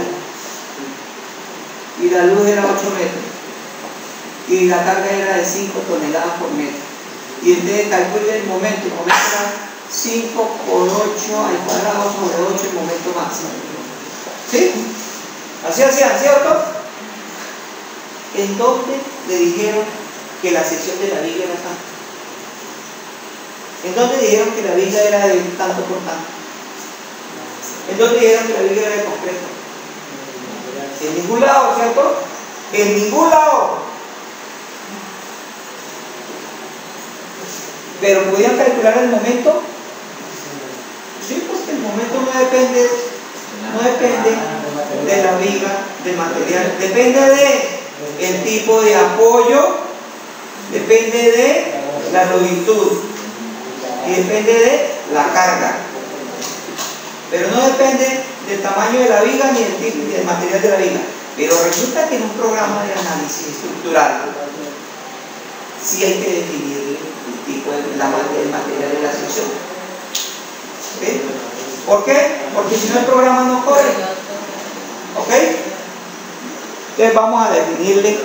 Y la luz era 8 metros. Y la carga era de 5 toneladas por metro. Y entonces calcule el momento era 5 por 8 al cuadrado sobre 8 el momento máximo. ¿Sí? Así hacían, ¿cierto? ¿En dónde le dijeron que la sección de la viga era tanto? ¿En dónde dijeron que la viga era de un tanto por tanto? ¿En dónde dijeron que la viga era de concreto? En ningún lado, ¿cierto? En ningún lado. ¿Pero podían calcular el momento? Sí, pues que el momento no depende de la viga, del material, depende del tipo de apoyo, depende de la longitud y depende de la carga, pero no depende del tamaño de la viga ni del tipo ni del material de la viga. Pero resulta que en un programa de análisis estructural sí hay que definir el tipo del material de la sección. ¿Okay? ¿Por qué? Porque si no el programa no corre. ¿Ok? Entonces vamos a definirle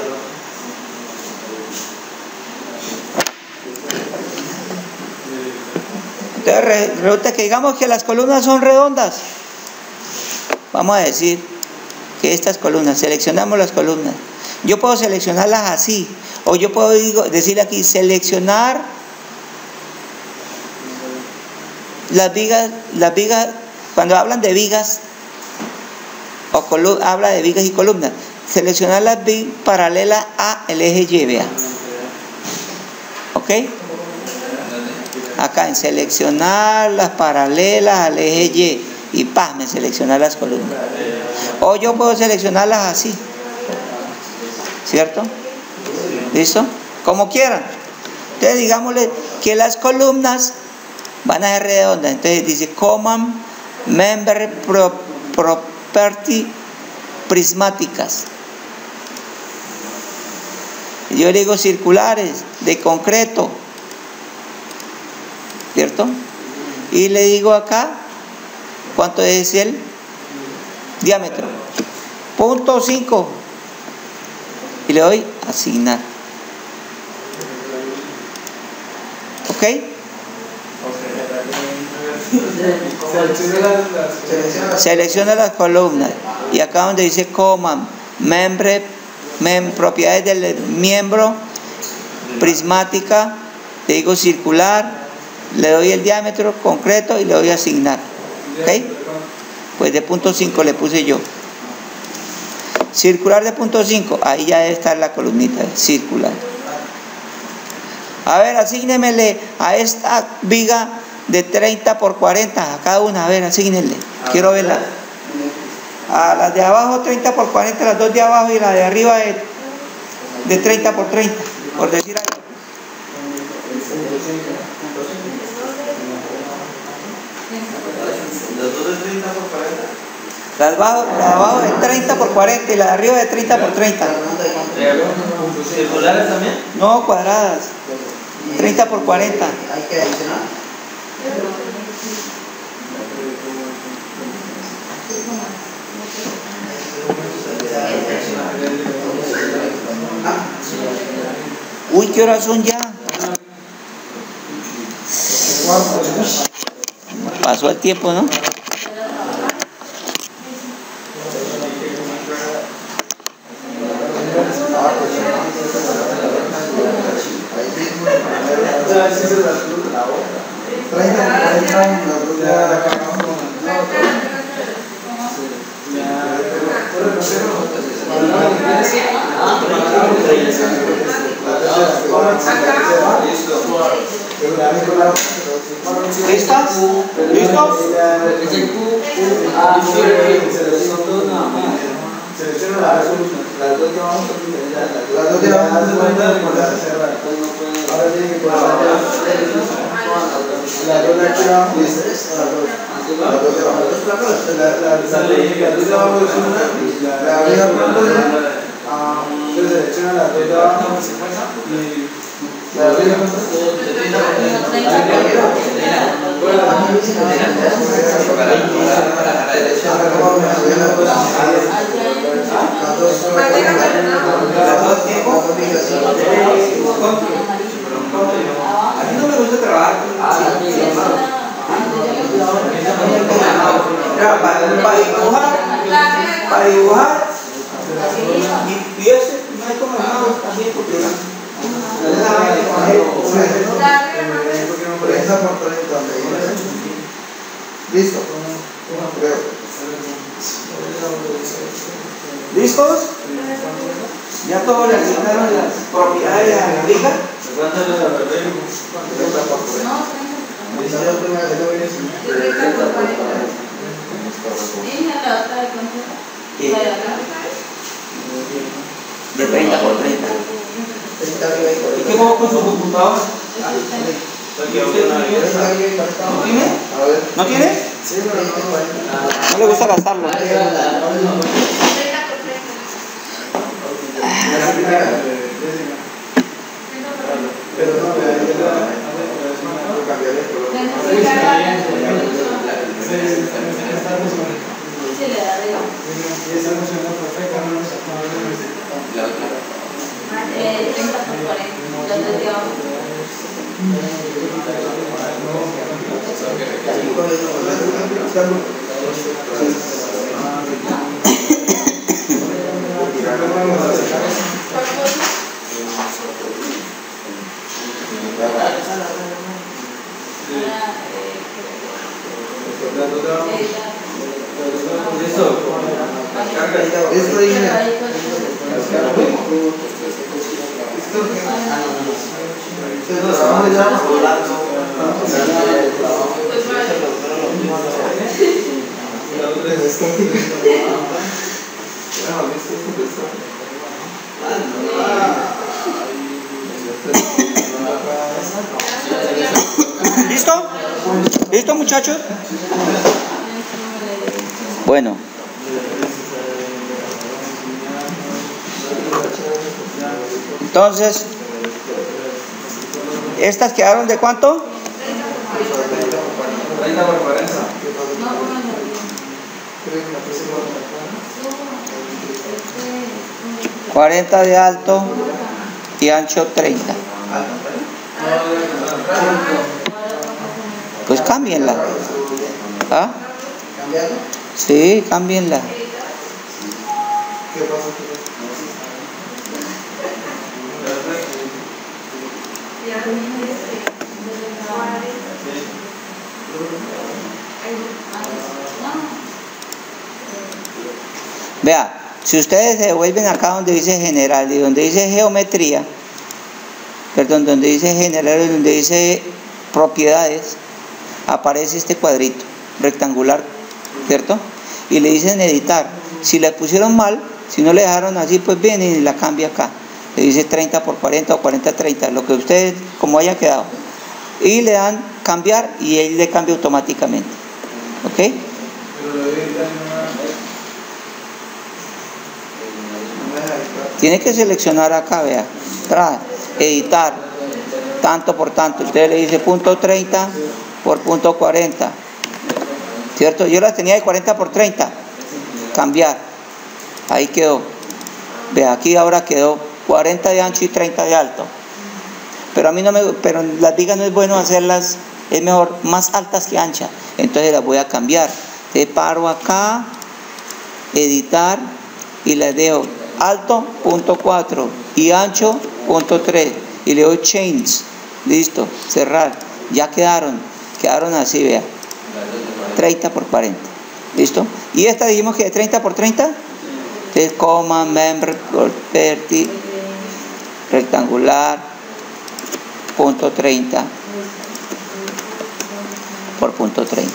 entonces resulta que digamos que las columnas son redondas. Vamos a decir que estas columnas, seleccionamos las columnas. Yo puedo seleccionarlas así, o yo puedo decir aquí, seleccionar las vigas, cuando hablan de vigas, habla de vigas y columnas, seleccionar las vigas paralelas a el eje Y, vea. ¿Ok? Acá en seleccionar las paralelas al eje y me seleccionar las columnas. O yo puedo seleccionarlas así, ¿cierto? ¿Listo? Como quieran. Entonces digámosle que las columnas van a ser redondas. Entonces dice Common Member Property prismáticas. Yo le digo circulares, de concreto, ¿cierto? Y le digo acá, ¿cuánto es el diámetro? 0.5. Y le doy asignar. ¿Ok? Selecciona las columnas. Y acá donde dice Common propiedades del miembro, prismática, le digo circular, le doy el diámetro concreto y le doy asignar. ¿Ok? Pues de 0.5 le puse yo. Circular de 0.5, ahí ya debe estar la columnita circular. A ver, asígnemele a esta viga de 30 por 40 a cada una. A ver, asígnenle. Quiero verla. A las de abajo 30 por 40, las dos de abajo, y la de arriba de 30 por 30, por decir algo. ¿Las dos de 30 por 40? La de abajo de 30 por 40 y la de arriba de 30 por 30. ¿Circulares también? No, cuadradas. 30 por 40. Hay que adicionar. Uy, ¿qué horas son ya? Pasó el tiempo, ¿no? ¿Listas? ¿Listos? Selecciona las dos que vamos a utilizar. Las dos que vamos a utilizar. Ahora tiene que poner las dos de aquí abajo. Las dos de abajo. Las dos de abajo es una. La arriba entonces selecciona las dos de abajo. Y la arriba A mí no me gusta trabajar para dibujar y ese no hay como Esa por 30, donde dice. Listo. Creo. ¿Listos? ¿Ya todos le asignaron las propiedades a la viga? De 30 por 30. ¿Y qué hago con su computadora? ¿No tiene? ¿No tiene? No le gusta gastarlo. ¿Listo? ¿Listo, muchachos? Bueno. Entonces, ¿estas quedaron de cuánto? 30 por 40. 40 de alto y ancho 30. Pues cámbienla. ¿Ah? Sí, cámbienla. Vea, si ustedes se vuelven acá donde dice general y donde dice geometría, perdón, donde dice general y donde dice propiedades, aparece este cuadrito rectangular, ¿cierto? Y le dicen editar. Si la pusieron mal, si no le dejaron así, pues viene y la cambia acá. Le dice 30 por 40 o 40-30, lo que ustedes, como haya quedado. Y le dan cambiar y él le cambia automáticamente. ¿Ok? Tiene que seleccionar acá, vea, editar, tanto por tanto. Usted le dice punto 30 por punto 40, ¿cierto? Yo las tenía de 40 por 30, cambiar, ahí quedó. Vea, aquí ahora quedó 40 de ancho y 30 de alto. Pero a mí no me, pero las vigas no es bueno hacerlas, es mejor más altas que anchas. Entonces las voy a cambiar. Te paro acá, editar y las dejo alto punto 4 y ancho punto 3 y le doy change. Listo, cerrar. Ya quedaron así, vea. 30 por 40. ¿Listo? Y esta dijimos que de 30 por 30. Entonces, coma, member, property, rectangular, punto 30 por punto 30.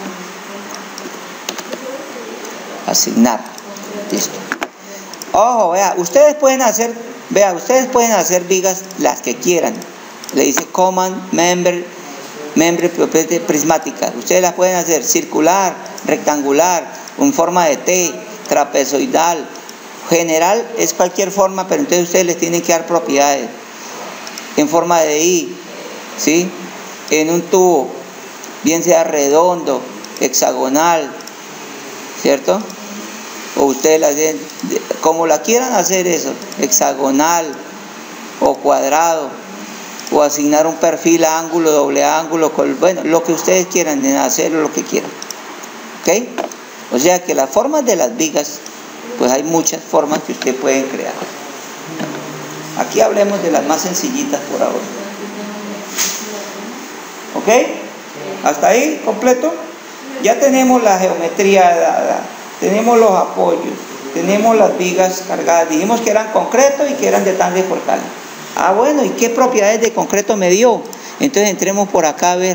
Asignar. Listo. Ojo, vea, ustedes pueden hacer vigas las que quieran. Le dice command, member, property prismática. Ustedes las pueden hacer circular, rectangular, en forma de T, trapezoidal. General es cualquier forma, pero entonces ustedes les tienen que dar propiedades. En forma de I, ¿sí? En un tubo, bien sea redondo, hexagonal, ¿cierto? O ustedes la hacen como la quieran hacer eso, hexagonal o cuadrado, o asignar un perfil, ángulo, doble ángulo, bueno, lo que ustedes quieran, hacerlo lo que quieran. ¿Ok? O sea que las formas de las vigas, pues hay muchas formas que ustedes pueden crear. Aquí hablemos de las más sencillitas por ahora. ¿Ok? ¿Hasta ahí completo? Ya tenemos la geometría dada, tenemos los apoyos, tenemos las vigas cargadas. Dijimos que eran concreto y que eran de tanque por cal. Ah, bueno, ¿y qué propiedades de concreto me dio? Entonces entremos por acá a ver.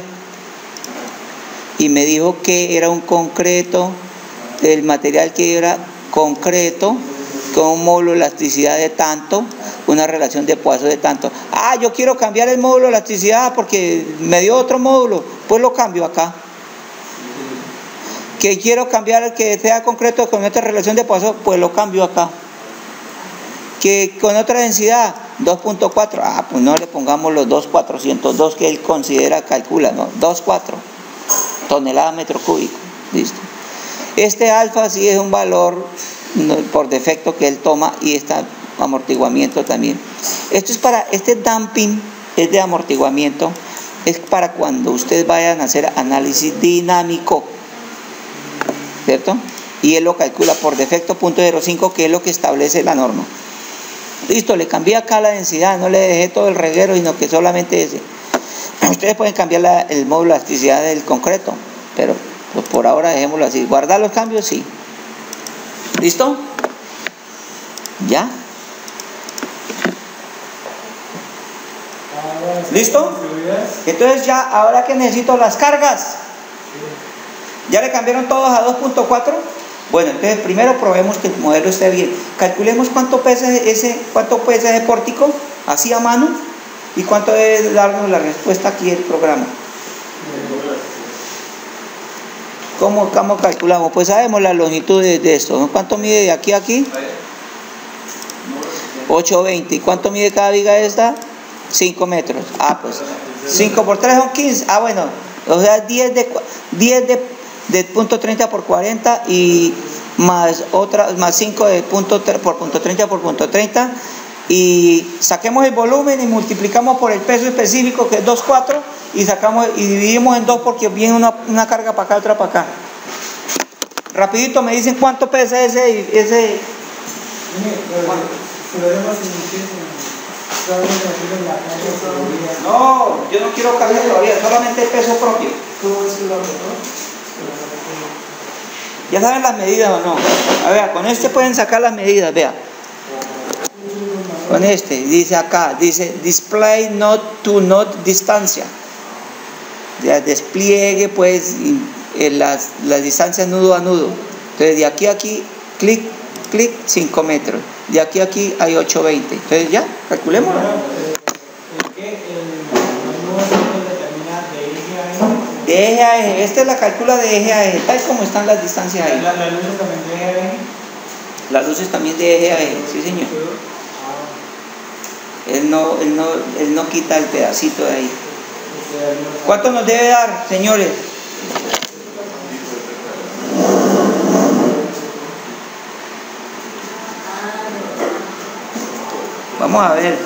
Y me dijo que era un concreto, el material que era concreto, con un módulo de elasticidad de tanto, una relación de Poisson de tanto. Ah, yo quiero cambiar el módulo de elasticidad porque me dio otro módulo, pues lo cambio acá. Que quiero cambiar el que sea concreto con otra relación de Poisson, pues lo cambio acá. Que con otra densidad, 2.4, ah, pues no le pongamos los 2.402 que él considera, calcula, ¿no? 2.4 toneladas metro cúbico, listo. Este alfa sí es un valor por defecto que él toma y está amortiguamiento también. Esto es para, este damping es de amortiguamiento, es para cuando ustedes vayan a hacer análisis dinámico, ¿cierto? Y él lo calcula por defecto 0.05, que es lo que establece la norma. Listo, le cambié acá la densidad, no le dejé todo el reguero, sino que solamente ese. Ustedes pueden cambiar el módulo de elasticidad del concreto, pero pues por ahora dejémoslo así. ¿Guardar los cambios? Sí. ¿Listo? ¿Ya? ¿Listo? Entonces ya, ahora que necesito las cargas, ¿ya le cambiaron todos a 2.4? Bueno, entonces primero probemos que el modelo esté bien. Calculemos cuánto pesa ese pórtico, así a mano, y cuánto debe darnos la respuesta aquí el programa. ¿Cómo calculamos? Pues sabemos la longitud de esto, ¿no? ¿Cuánto mide de aquí a aquí? 8.20. ¿Y cuánto mide cada viga esta? 5 metros. Ah, pues 5 por 3 son 15. Ah, bueno, o sea 10 de punto 30 por 40 y más 5 de punto por punto 30 por punto 30, y saquemos el volumen y multiplicamos por el peso específico, que es 2.4, y dividimos en 2 porque viene una carga para acá, otra para acá. Rapidito me dicen cuánto pesa ese. No, yo no quiero carga todavía, solamente el peso propio. ¿Ya saben las medidas o no? A ver, con este pueden sacar las medidas, vea. Con este, dice acá, dice display not to not distancia. Ya, despliegue pues las distancias nudo a nudo. Entonces de aquí a aquí, clic, 5 metros. De aquí a aquí hay 8.20. Entonces ya, calculémoslo. De eje a eje, esta es la calcula de eje a eje, tal como están las distancias ahí. ¿Las luces también de eje a eje? Las luces también de eje a eje, sí señor. Él no quita el pedacito de ahí. ¿Cuánto nos debe dar, señores? Vamos a ver.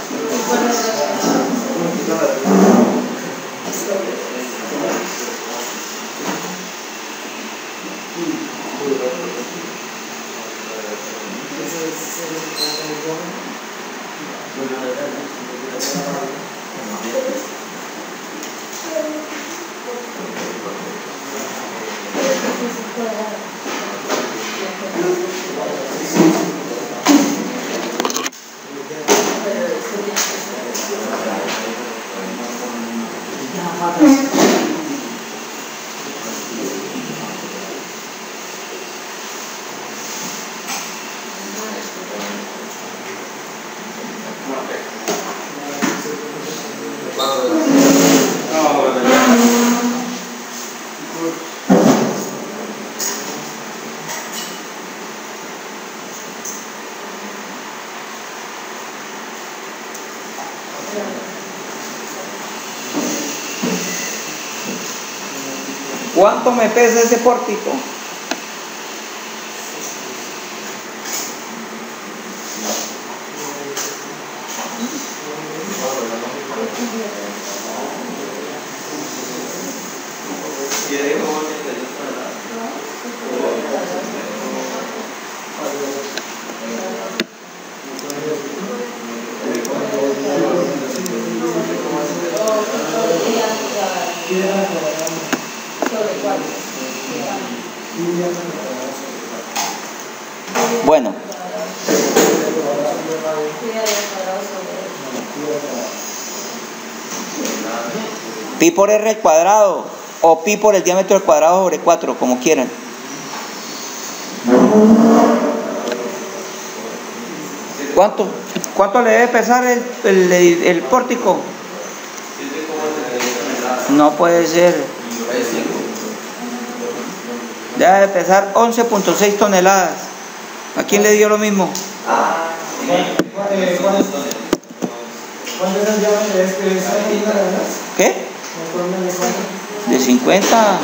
¿Cuánto me pesa ese pórtico? Bueno. Pi por r al cuadrado o pi por el diámetro al cuadrado sobre 4, como quieran. ¿Cuánto le debe pesar el pórtico? No puede ser. Debe pesar 11.6 toneladas. ¿A quién le dio lo mismo? ¿Cuánto es el diámetro de este? ¿Qué? De 50.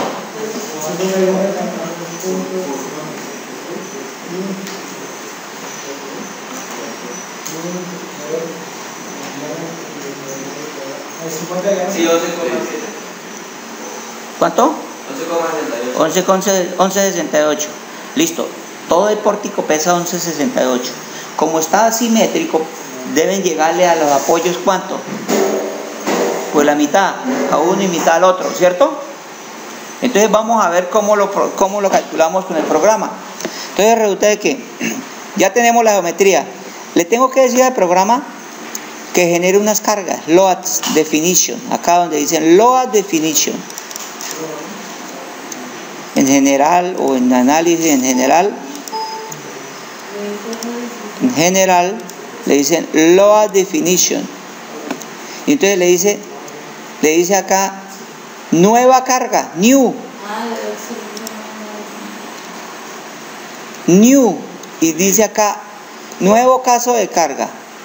Sí, 11,7. ¿Cuánto? 11,68. 11.68. Listo. Todo el pórtico pesa 11.68. Como está asimétrico, deben llegarle a los apoyos, ¿cuánto? Pues la mitad, a uno y mitad al otro, ¿cierto? Entonces vamos a ver cómo lo calculamos con el programa. Entonces resulta de que ya tenemos la geometría. Le tengo que decir al programa que genere unas cargas, load definition, acá donde dicen load definition. En general o en análisis en general le dicen load definition. Y entonces le dice acá nueva carga, new, y dice acá nuevo caso de carga,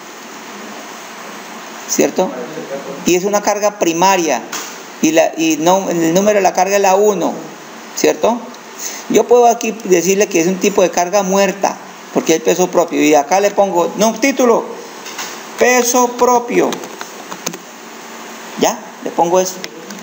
¿cierto? Y es una carga primaria y el número de la carga es la 1, ¿cierto? Yo puedo aquí decirle que es un tipo de carga muerta porque hay peso propio, y acá le pongo título, peso propio, ya, le pongo eso,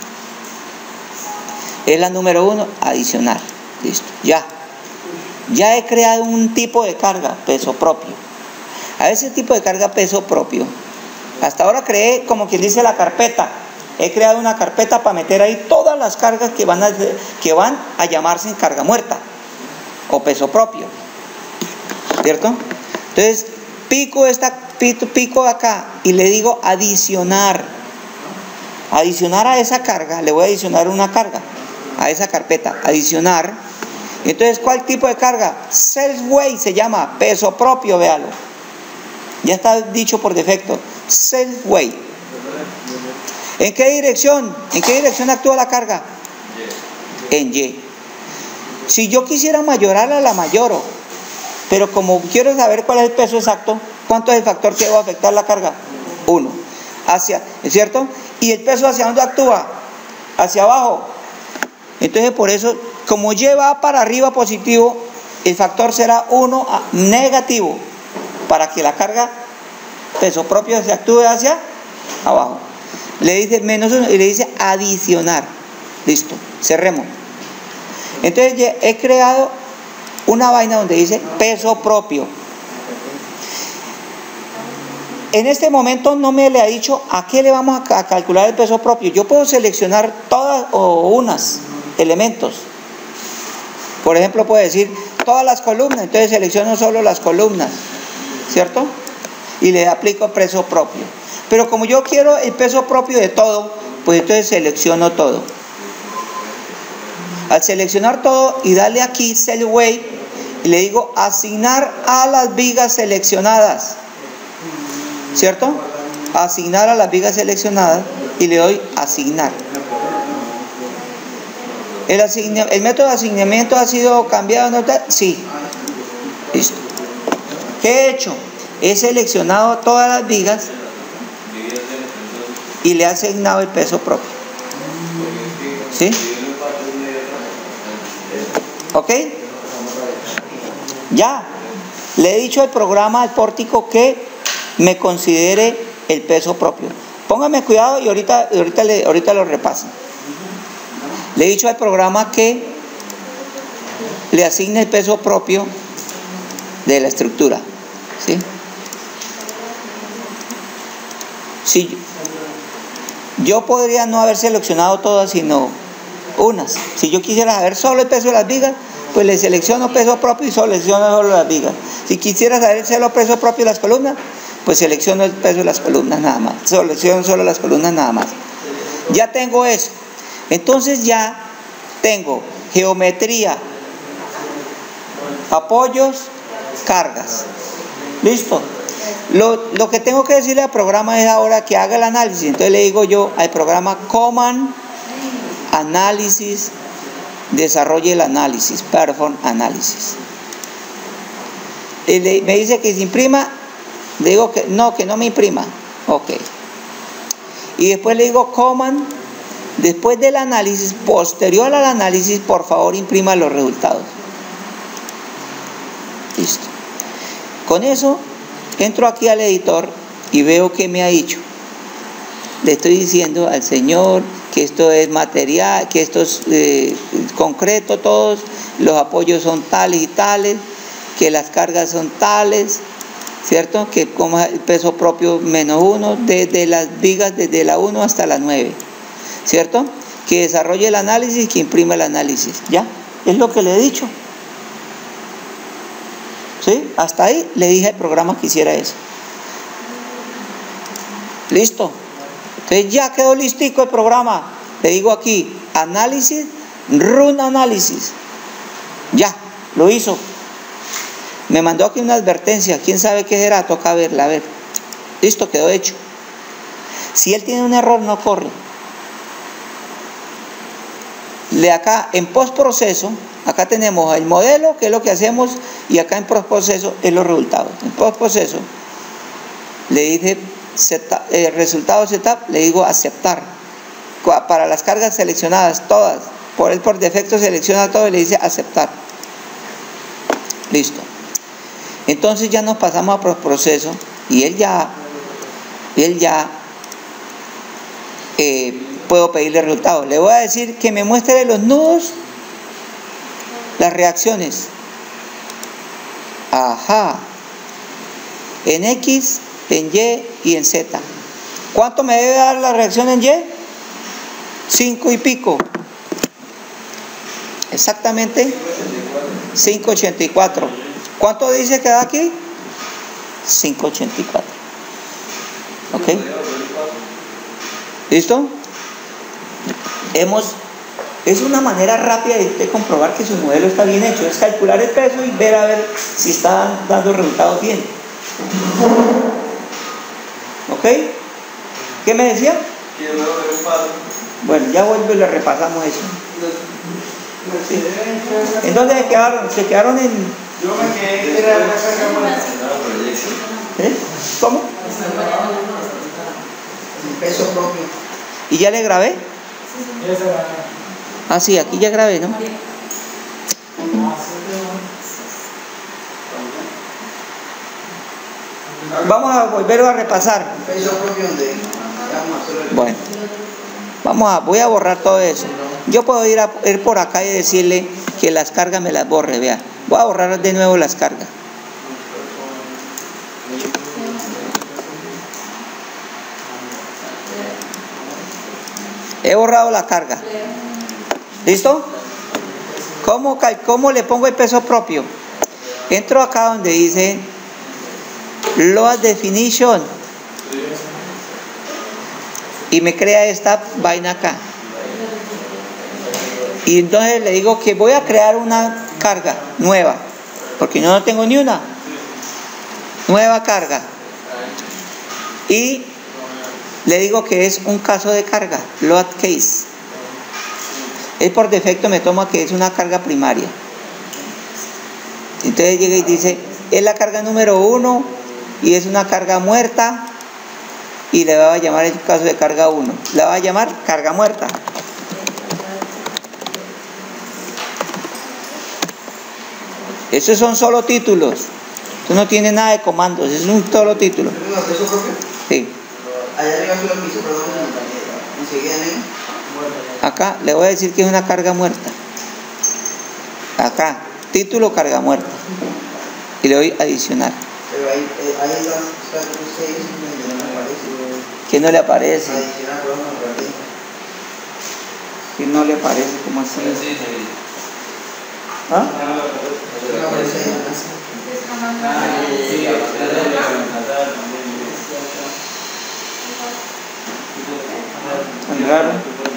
es la número 1, adicional, listo, ya he creado un tipo de carga, peso propio. A ese tipo de carga, peso propio, hasta ahora creé, como quien dice, la carpeta. He creado una carpeta para meter ahí todas las cargas que van a llamarse carga muerta o peso propio, ¿cierto? Entonces pico acá y le digo adicionar a esa carga. Le voy a adicionar una carga a esa carpeta, adicionar. Entonces, ¿cuál tipo de carga? Self-weight se llama, peso propio, véalo. Ya está dicho por defecto, self-weight. ¿En qué dirección? ¿En qué dirección actúa la carga? En Y. Si yo quisiera mayorarla, la mayoro. Pero como quiero saber cuál es el peso exacto, ¿cuánto es el factor que va a afectar la carga? 1. ¿Es cierto? ¿Y el peso hacia dónde actúa? Hacia abajo. Entonces, por eso, como Y va para arriba positivo, el factor será 1 negativo, para que la carga peso propio se actúe hacia abajo. Le dice menos 1 y le dice adicionar. Listo, cerremos. Entonces he creado una vaina donde dice peso propio. En este momento no me le ha dicho a qué le vamos a calcular el peso propio. Yo puedo seleccionar todas o unas elementos. Por ejemplo, puedo decir todas las columnas, entonces selecciono solo las columnas, ¿cierto? Y le aplico peso propio. Pero como yo quiero el peso propio de todo, pues entonces selecciono todo. Al seleccionar todo y darle aquí Self Weight, y le digo asignar a las vigas seleccionadas, ¿cierto? Asignar a las vigas seleccionadas y le doy asignar. ¿El método de asignamiento ha sido cambiado? ¿No? Sí. Listo. ¿Qué he hecho? He seleccionado todas las vigas y le he asignado el peso propio. ¿Sí? ¿Ok? Ya. Le he dicho al programa, al pórtico, que me considere el peso propio. Póngame cuidado y ahorita lo repaso. Le he dicho al programa que le asigne el peso propio de la estructura. ¿Sí? Sí. Yo podría no haber seleccionado todas, sino unas. Si yo quisiera saber solo el peso de las vigas, pues le selecciono peso propio y selecciono solo las vigas. Si quisiera saber solo peso propio de las columnas, pues selecciono el peso de las columnas nada más. Selecciono solo las columnas nada más. Ya tengo eso. Entonces ya tengo geometría, apoyos, cargas. ¿Listo? Lo que tengo que decirle al programa es ahora que haga el análisis. Entonces le digo yo al programa Command Análisis, desarrolle el análisis, Perform Análisis. Me dice que se imprima, le digo que no me imprima. Ok. Y después le digo Command, después del análisis, posterior al análisis, por favor imprima los resultados. Listo. Con eso entro aquí al editor y veo que me ha dicho. Le estoy diciendo al señor que esto es material, que esto es concreto, todos los apoyos son tales y tales, que las cargas son tales, ¿cierto? Que como el peso propio -1, desde las vigas desde la 1 hasta la 9, ¿cierto? Que desarrolle el análisis, que imprima el análisis. Ya, es lo que le he dicho. ¿Sí? Hasta ahí le dije al programa que hiciera eso. Listo. Entonces ya quedó listico el programa. Le digo aquí, análisis, run análisis. Ya, lo hizo. Me mandó aquí una advertencia. ¿Quién sabe qué será? Toca verla, a ver. Listo, quedó hecho. Si él tiene un error, no corre. Acá en postproceso, acá tenemos el modelo, que es lo que hacemos, y acá en postproceso es los resultados. En postproceso le dije resultado setup, le digo aceptar. Para las cargas seleccionadas, todas, por defecto selecciona todo y le dice aceptar. Listo. Entonces ya nos pasamos a postproceso y él ya puedo pedirle resultados. Le voy a decir que me muestre los nudos, las reacciones. Ajá. En X, en Y y en Z. ¿Cuánto me debe dar la reacción en Y? 5 y pico. Exactamente 5.84. ¿Cuánto dice que da aquí? 5.84. ¿Ok? ¿Listo? Es una manera rápida de comprobar que su modelo está bien hecho. Es calcular el peso y ver a ver si está dando resultados bien. ¿Ok? ¿Qué me decía? Bueno, ya vuelvo y le repasamos eso. ¿Sí? ¿En dónde se quedaron? Se quedaron en... Yo me quedé en la carga muerta. ¿Cómo? El peso propio. ¿Y ya le grabé? Ah, sí, aquí ya grabé, ¿no? Vamos a volver a repasar. El peso propio donde Bueno, voy a borrar todo eso. Yo puedo ir por acá y decirle que las cargas me las borre, vea. Voy a borrar de nuevo las cargas. He borrado la carga. ¿Listo? ¿Cómo le pongo el peso propio? Entro acá donde dice Load Definition y me crea esta vaina acá. Y entonces le digo que voy a crear una carga nueva, porque yo no tengo ni una. Nueva carga. Y le digo que es un caso de carga, load case. Él por defecto me toma que es una carga primaria. Entonces llega y dice, es la carga número 1 y es una carga muerta y le va a llamar el caso de carga 1. La va a llamar carga muerta. Esos son solo títulos. Esto no tiene nada de comandos, es un solo título. ¿Peso propio? Sí. Allá arriba solo piso, perdón, enseguida en Acá le voy a decir que es una carga muerta. Acá, título carga muerta. Y le doy adicionar. Pero ahí está usted, no me aparece. ¿Qué no le aparece? Adicionar, perdón, no me aparece. Si no le parece como así. ¿Ah? Tan raro.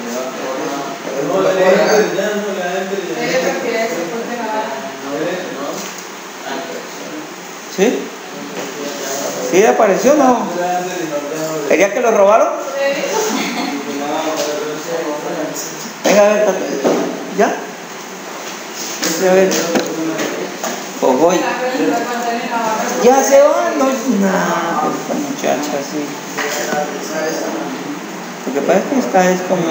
¿Sí? ¿Sí le apareció o no? ¿Quería que lo robaron? Venga, a ver, ¿ya? A ver. Ojo, ya se va, no es nada, esta muchacha así. Lo que pasa es que esta es como...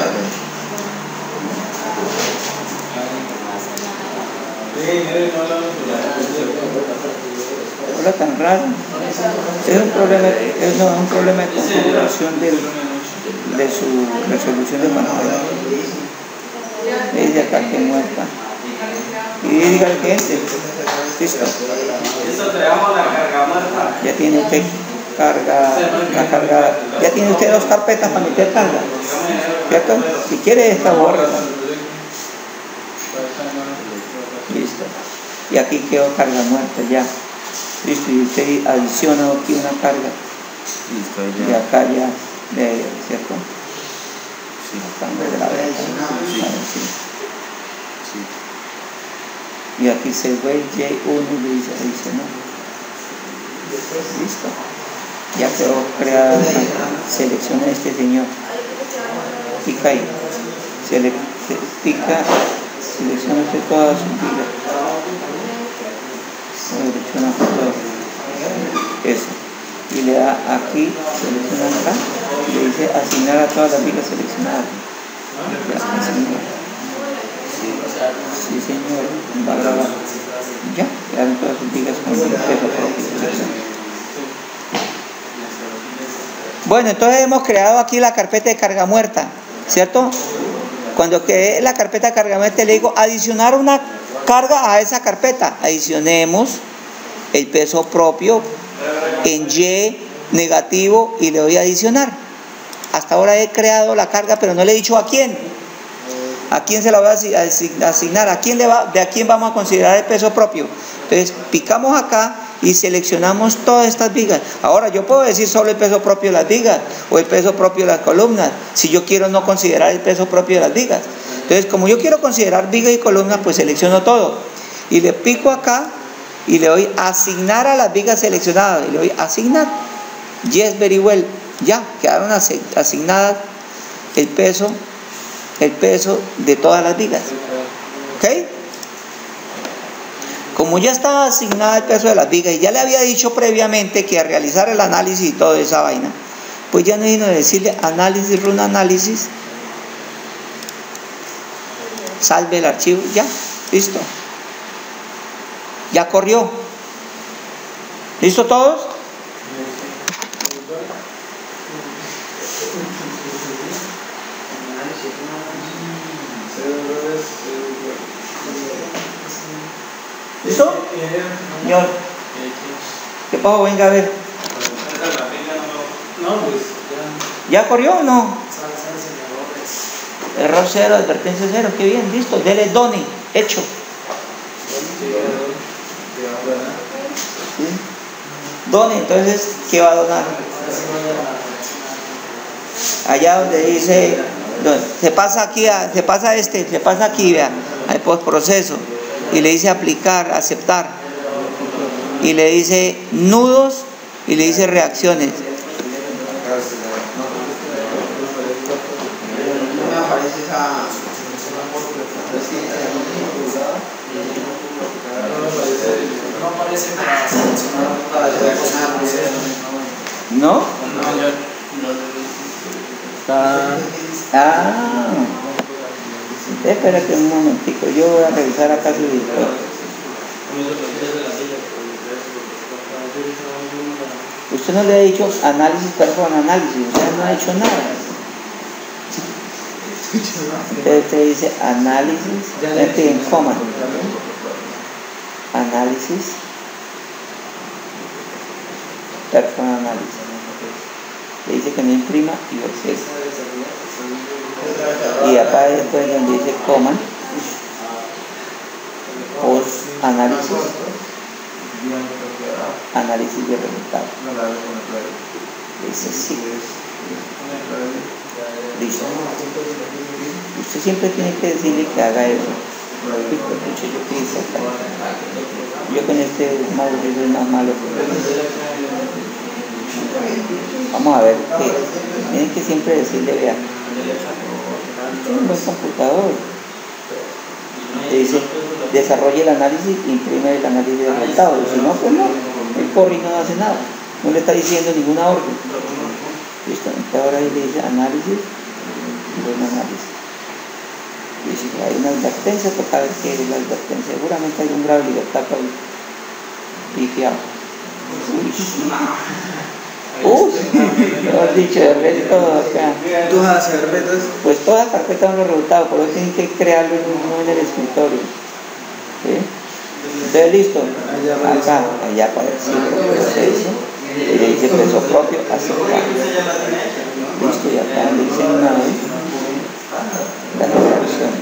Hola, tan raro. Es un problema, un problema de configuración de su resolución de pantalla. Dice acá que muerta. Y diga al cliente, listo. Ya tiene usted la carga, ya tiene usted 2 carpetas para meter carga, ¿cierto? Si quiere esta borra. Listo. Y aquí quedó carga muerta ya. Listo, y usted adiciona aquí una carga. Listo, Y ya. acá ya, ¿cierto? Sí. Cambio de la vez. Sí. Y aquí se ve J1 y dice adicional. Listo. Ya quedó creada. Selecciona este señor. Pica ahí. Pica. Selecciona usted todas sus vidas. Selecciona todo. Eso. Y le da aquí, selecciona acá. Y le dice asignar a todas las vidas seleccionadas. Ya, asignar. Sí, señor. Va a grabar. Ya, quedaron todas sus vidas con el peso propio. Bueno, entonces hemos creado aquí la carpeta de carga muerta, ¿cierto? Cuando creé la carpeta de carga muerta le digo adicionar una carga a esa carpeta. Adicionemos el peso propio en Y negativo y le doy a adicionar. Hasta ahora he creado la carga, pero no le he dicho a quién. ¿A quién se la voy a asignar? ¿De a quién vamos a considerar el peso propio? Entonces picamos acá y seleccionamos todas estas vigas. Ahora yo puedo decir solo el peso propio de las vigas o el peso propio de las columnas, si yo quiero no considerar el peso propio de las vigas. Entonces, como yo quiero considerar vigas y columnas, pues selecciono todo. Y le pico acá y le doy asignar a las vigas seleccionadas. Y le doy asignar. Yes, very well. Ya, quedaron asignadas el peso de todas las vigas. ¿Ok? Como ya estaba asignada el peso de las vigas y ya le había dicho previamente que a realizar el análisis y toda esa vaina, pues ya no vino a decirle análisis, run análisis, salve el archivo, ya, listo. Ya corrió. ¿Listo todos? ¿Listo? Señor, ¿qué pasó? Venga a ver. No, pues ¿Ya corrió o no? Error 0, advertencia 0, qué bien, listo. Dele done, hecho. ¿Sí? Done, entonces, ¿qué va a donar? Allá donde dice, se pasa aquí, se pasa aquí, vea, al postproceso. Y le dice aplicar, aceptar. Y le dice nudos y le dice reacciones. No me aparece esa. No aparece para seleccionar. ¿No? Espérate un momentico, yo voy a revisar acá su director. Usted no le ha dicho análisis, performance análisis, usted no ha hecho nada. Usted dice análisis, este en coma. Análisis, performance análisis. Le dice que no imprima y observa. Y Y acá después donde dice coman, post análisis, análisis de resultados. Dice sí. Listo. Usted siempre tiene que decirle que haga eso. Yo con este mouse soy más malo. Vamos a ver que tienen que siempre decirle, vea, tiene un buen computador. Le dice, desarrolle el análisis, imprime el análisis de resultados. Si no, pues no, el corre y no hace nada. No le está diciendo ninguna orden. Listo, entonces ahora ahí le dice análisis, buen análisis. Dice, hay una advertencia, toca ver qué es la advertencia. Seguramente hay un grado de libertad para pifiado. Mejor dicho, de repente todo acá. ¿Tú vas a hacer retos? Pues toda carpeta son los resultados, por eso tienen que crearlo en el escritorio. ¿Sí? Entonces, listo. Acá, allá aparece el proceso. Y le dice peso propio, aceptar. Listo, y acá le dice una vez la resolución.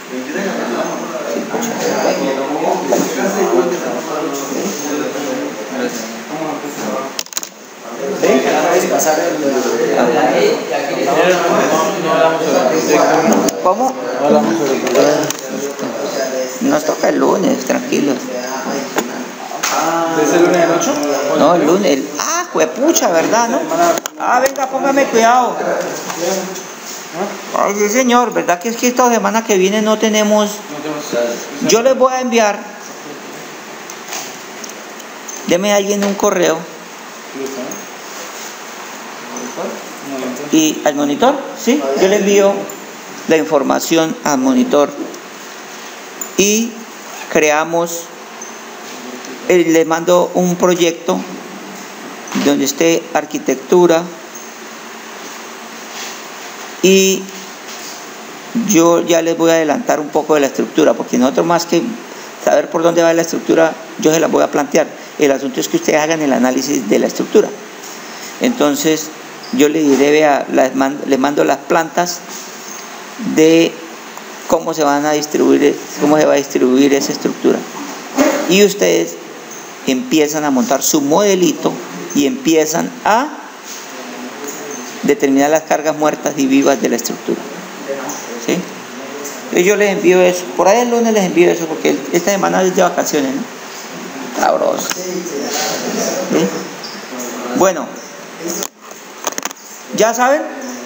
580. ¿Cómo? Nos toca el lunes, tranquilos. ¿Es el lunes de 8? No, el lunes. Juepucha, ¿verdad? ¿No? Venga, póngame cuidado. Ay, sí, señor, ¿verdad que es que esta semana que viene no tenemos? Yo les voy a enviar. Deme a alguien un correo. ¿Y al monitor? Sí, yo le envío la información al monitor. Y creamos, le mando un proyecto donde esté arquitectura y yo ya les voy a adelantar un poco de la estructura, porque nosotros más que saber por dónde va la estructura, yo se la voy a plantear. El asunto es que ustedes hagan el análisis de la estructura. Entonces yo le diré, vea, les mando las plantas de cómo se van a distribuir, cómo se va a distribuir esa estructura, y ustedes empiezan a montar su modelito y empiezan a determinar las cargas muertas y vivas de la estructura. ¿Sí? Entonces yo les envío eso, por ahí el lunes les envío eso, porque esta semana es de vacaciones, ¿no? Sabroso. ¿Sí? Bueno, ya saben,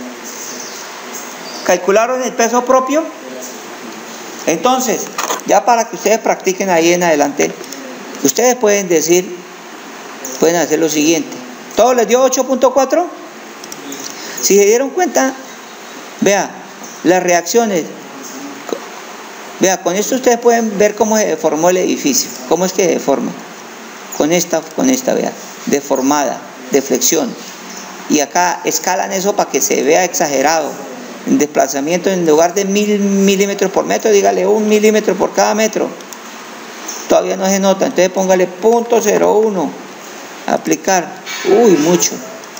calcularon el peso propio. Entonces, ya para que ustedes practiquen ahí en adelante, ustedes pueden decir, pueden hacer lo siguiente. ¿Todo les dio 8.4? Si se dieron cuenta, vea, las reacciones, vea, con esto ustedes pueden ver cómo se deformó el edificio, cómo es que se deforma, con esta, vea, deformada, deflexión, y acá escalan eso para que se vea exagerado, en desplazamiento, en lugar de 1000 milímetros por metro, dígale 1 milímetro por cada metro, todavía no se nota, entonces póngale 0.01, aplicar, mucho,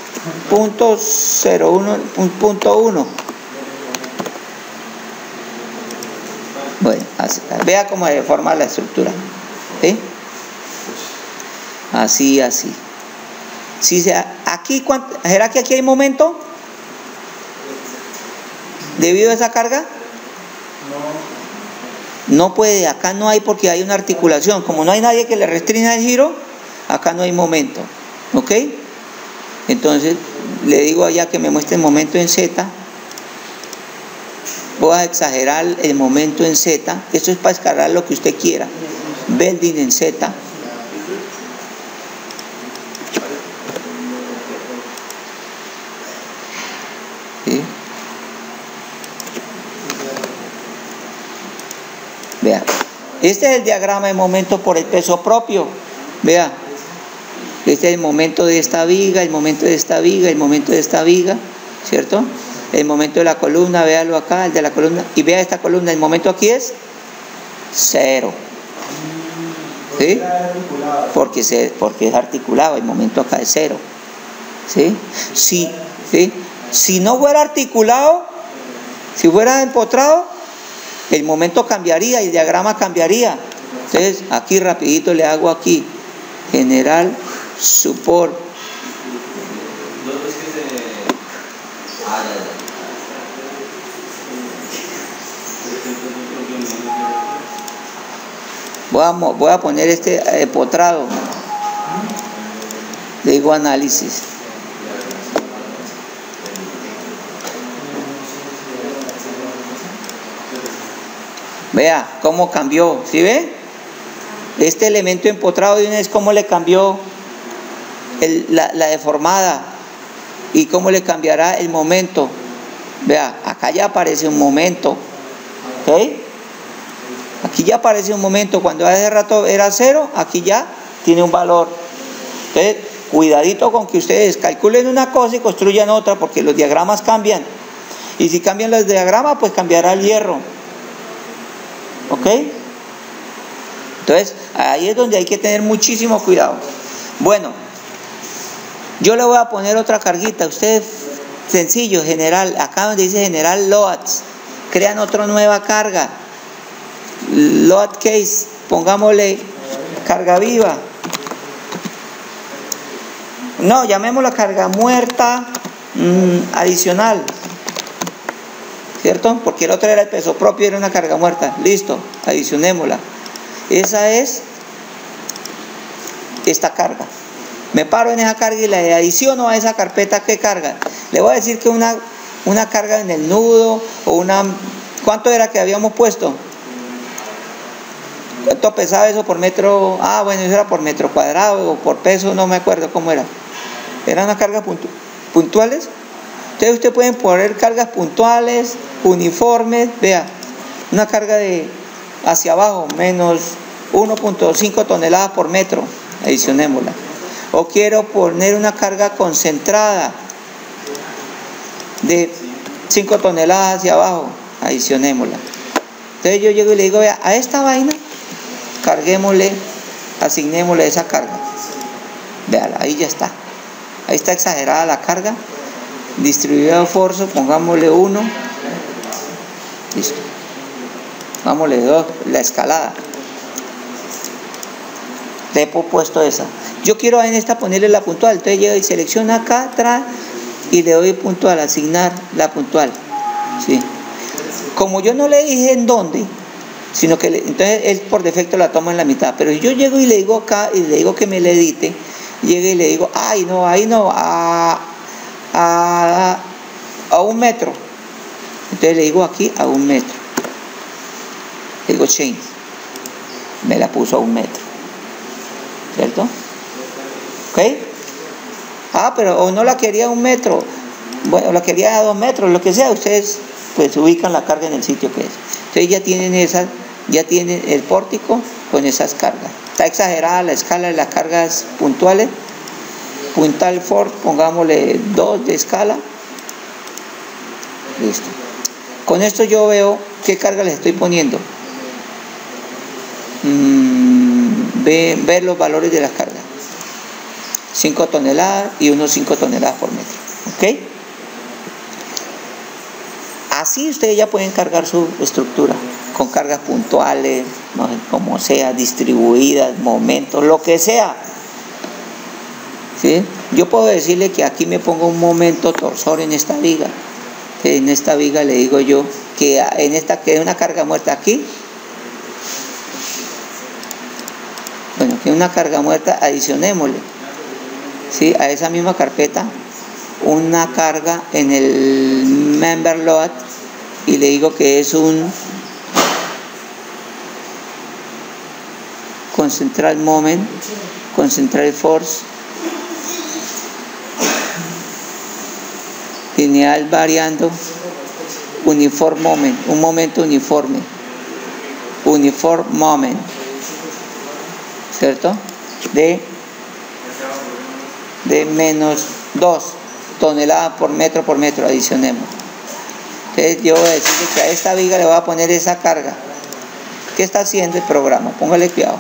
0.01, 1.1. Bueno, así, vea cómo se deforma la estructura, ¿sí? Así. Si aquí, ¿será que aquí hay momento debido a esa carga? No puede, acá no hay, porque hay una articulación. Como no hay nadie que le restrinja el giro, acá no hay momento, ¿ok? Entonces le digo allá que me muestre el momento en Z. Voy a exagerar el momento en Z. Esto es para escalar lo que usted quiera. Bending en Z. ¿Sí? Vea, este es el diagrama de momento por el peso propio. Vea, este es el momento de esta viga, el momento de esta viga, el momento de esta viga, ¿cierto? El momento de la columna, véalo acá, el de la columna, y vea esta columna, el momento aquí es 0. ¿Sí? Porque es articulado, el momento acá es 0. ¿Sí? Si no fuera articulado, Si fuera empotrado, el momento cambiaría y el diagrama cambiaría. Entonces, aquí rapidito le hago aquí, general support. Voy a poner este empotrado. Le digo análisis. Vea cómo cambió, ¿sí ve? Este elemento empotrado de una vez cómo le cambió la deformada y cómo le cambiará el momento. Vea, acá ya aparece un momento, ¿ok? Aquí ya aparece un momento, cuando hace rato era 0, aquí ya tiene un valor. Entonces, cuidadito con que ustedes calculen una cosa y construyan otra, porque los diagramas cambian. Y si cambian los diagramas, pues cambiará el hierro. ¿Ok? Entonces, ahí es donde hay que tener muchísimo cuidado. Bueno, yo le voy a poner otra carguita. Ustedes, sencillo, general, acá donde dice general loads, crean otra nueva carga. Load case, pongámosle carga viva. No, llamémosla carga muerta adicional. ¿Cierto? Porque el otro era el peso propio, era una carga muerta. Listo, adicionémosla. Esa es esta carga. Me paro en esa carga y la adiciono a esa carpeta. ¿Qué carga? Le voy a decir que una carga en el nudo o una... ¿Cuánto era que habíamos puesto? ¿Cuánto pesaba eso por metro? Ah, bueno, eso era por metro cuadrado o por peso, no me acuerdo cómo era. ¿Eran unas cargas puntuales? Entonces ustedes pueden poner cargas puntuales, uniformes. Vea, una carga de hacia abajo, menos 1.5 toneladas por metro, adicionémosla. O quiero poner una carga concentrada de 5 toneladas hacia abajo, adicionémosla. Entonces yo llego y le digo, vea, a esta vaina carguémosle, asignémosle esa carga. Véala, ahí ya está. Ahí está exagerada la carga. Distribuido forzo, pongámosle 1. Listo. Pongámosle 2, la escalada. Le he puesto esa. Yo quiero en esta ponerle la puntual. Entonces llego y selecciono acá atrás y le doy puntual, asignar la puntual. ¿Sí? Como yo no le dije en dónde, sino que entonces él por defecto la toma en la mitad. Pero yo llego y le digo acá y le digo que me le edite, llego y le digo, ay no, ahí no, a 1 metro. Entonces le digo aquí a 1 metro. Le digo change. Me la puso a 1 metro. ¿Cierto? ¿Ok? Ah, pero o no la quería a 1 metro. Bueno, la quería a 2 metros, lo que sea. Ustedes pues ubican la carga en el sitio que es. Entonces ya tienen esas, ya tienen el pórtico con esas cargas. Está exagerada la escala de las cargas puntuales. Puntal force, pongámosle 2 de escala. Listo. Con esto yo veo qué carga les estoy poniendo. Ver los valores de las cargas. 5 toneladas y unos 5 toneladas por metro. ¿Ok? Así ustedes ya pueden cargar su estructura con cargas puntuales, no sé, como sea, distribuidas, momentos, lo que sea. ¿Sí? Yo puedo decirle que aquí me pongo un momento torsor en esta viga. En esta viga le digo yo que en esta quede una carga muerta aquí. Bueno, que una carga muerta, adicionémosle, ¿sí? A esa misma carpeta una carga en el member load y le digo que es un concentral moment, concentral force, lineal variando, uniform moment, un momento uniforme, uniform moment, ¿cierto? De menos 2 toneladas por metro, adicionemos. Entonces yo voy a decirle que a esta viga le voy a poner esa carga. ¿Qué está haciendo el programa? Póngale cuidado.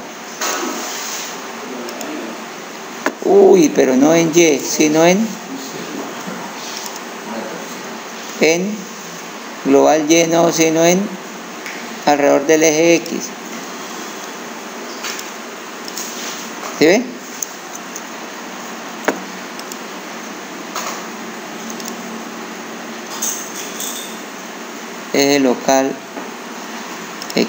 Uy, pero no en Y, sino en global lleno seno en alrededor del eje X. ¿Sí ve? Eje local X.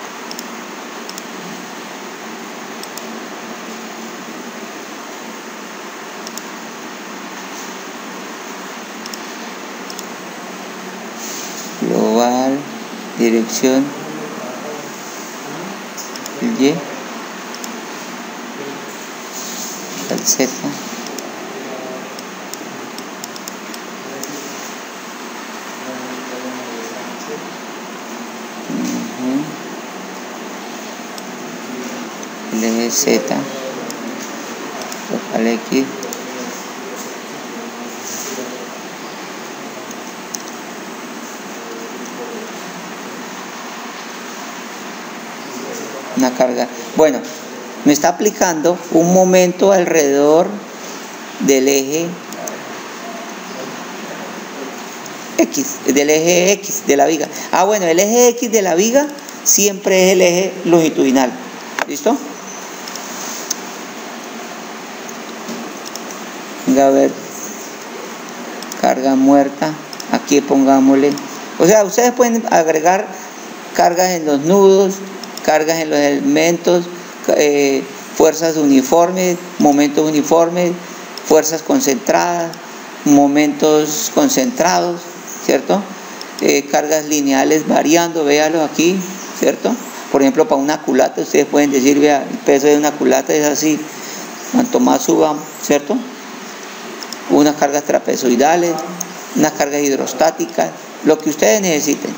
Global, dirección Y al Z. El eje Z, local X. Una carga. Bueno, me está aplicando un momento alrededor del eje X, del eje X de la viga. Ah, bueno, el eje X de la viga siempre es el eje longitudinal. ¿Listo? Venga a ver. Carga muerta. Aquí pongámosle. O sea, ustedes pueden agregar cargas en los nudos, cargas en los elementos, fuerzas uniformes, momentos uniformes, fuerzas concentradas, momentos concentrados, ¿cierto? Cargas lineales variando, véalo aquí, ¿cierto? Por ejemplo, para una culata, ustedes pueden decir, vea, el peso de una culata es así, cuanto más suba, ¿cierto? Unas cargas trapezoidales, unas cargas hidrostáticas, lo que ustedes necesiten.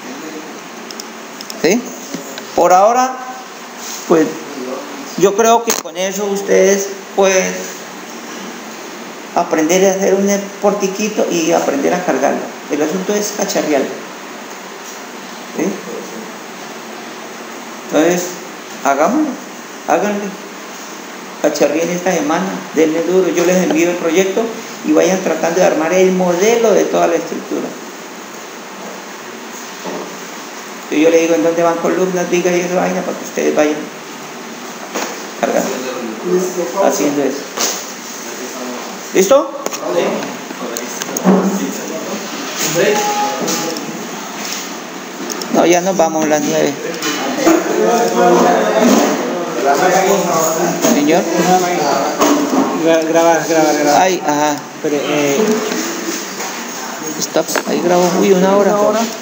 ¿Sí? Por ahora, pues yo creo que con eso ustedes pueden aprender a hacer un portiquito y aprender a cargarlo. El asunto es cacharrearlo. ¿Sí? Entonces, hagámoslo, háganlo. Cacharríen esta semana, denle duro. Yo les envío el proyecto y vayan tratando de armar el modelo de toda la estructura. Yo le digo en dónde van columnas, vigas y esa vaina para que ustedes vayan cargando, haciendo eso. ¿Listo? No, ya nos vamos a las 9. Señor. Grabar. Ay, ajá. Pero, Stop, ahí grabo. Uy, una hora.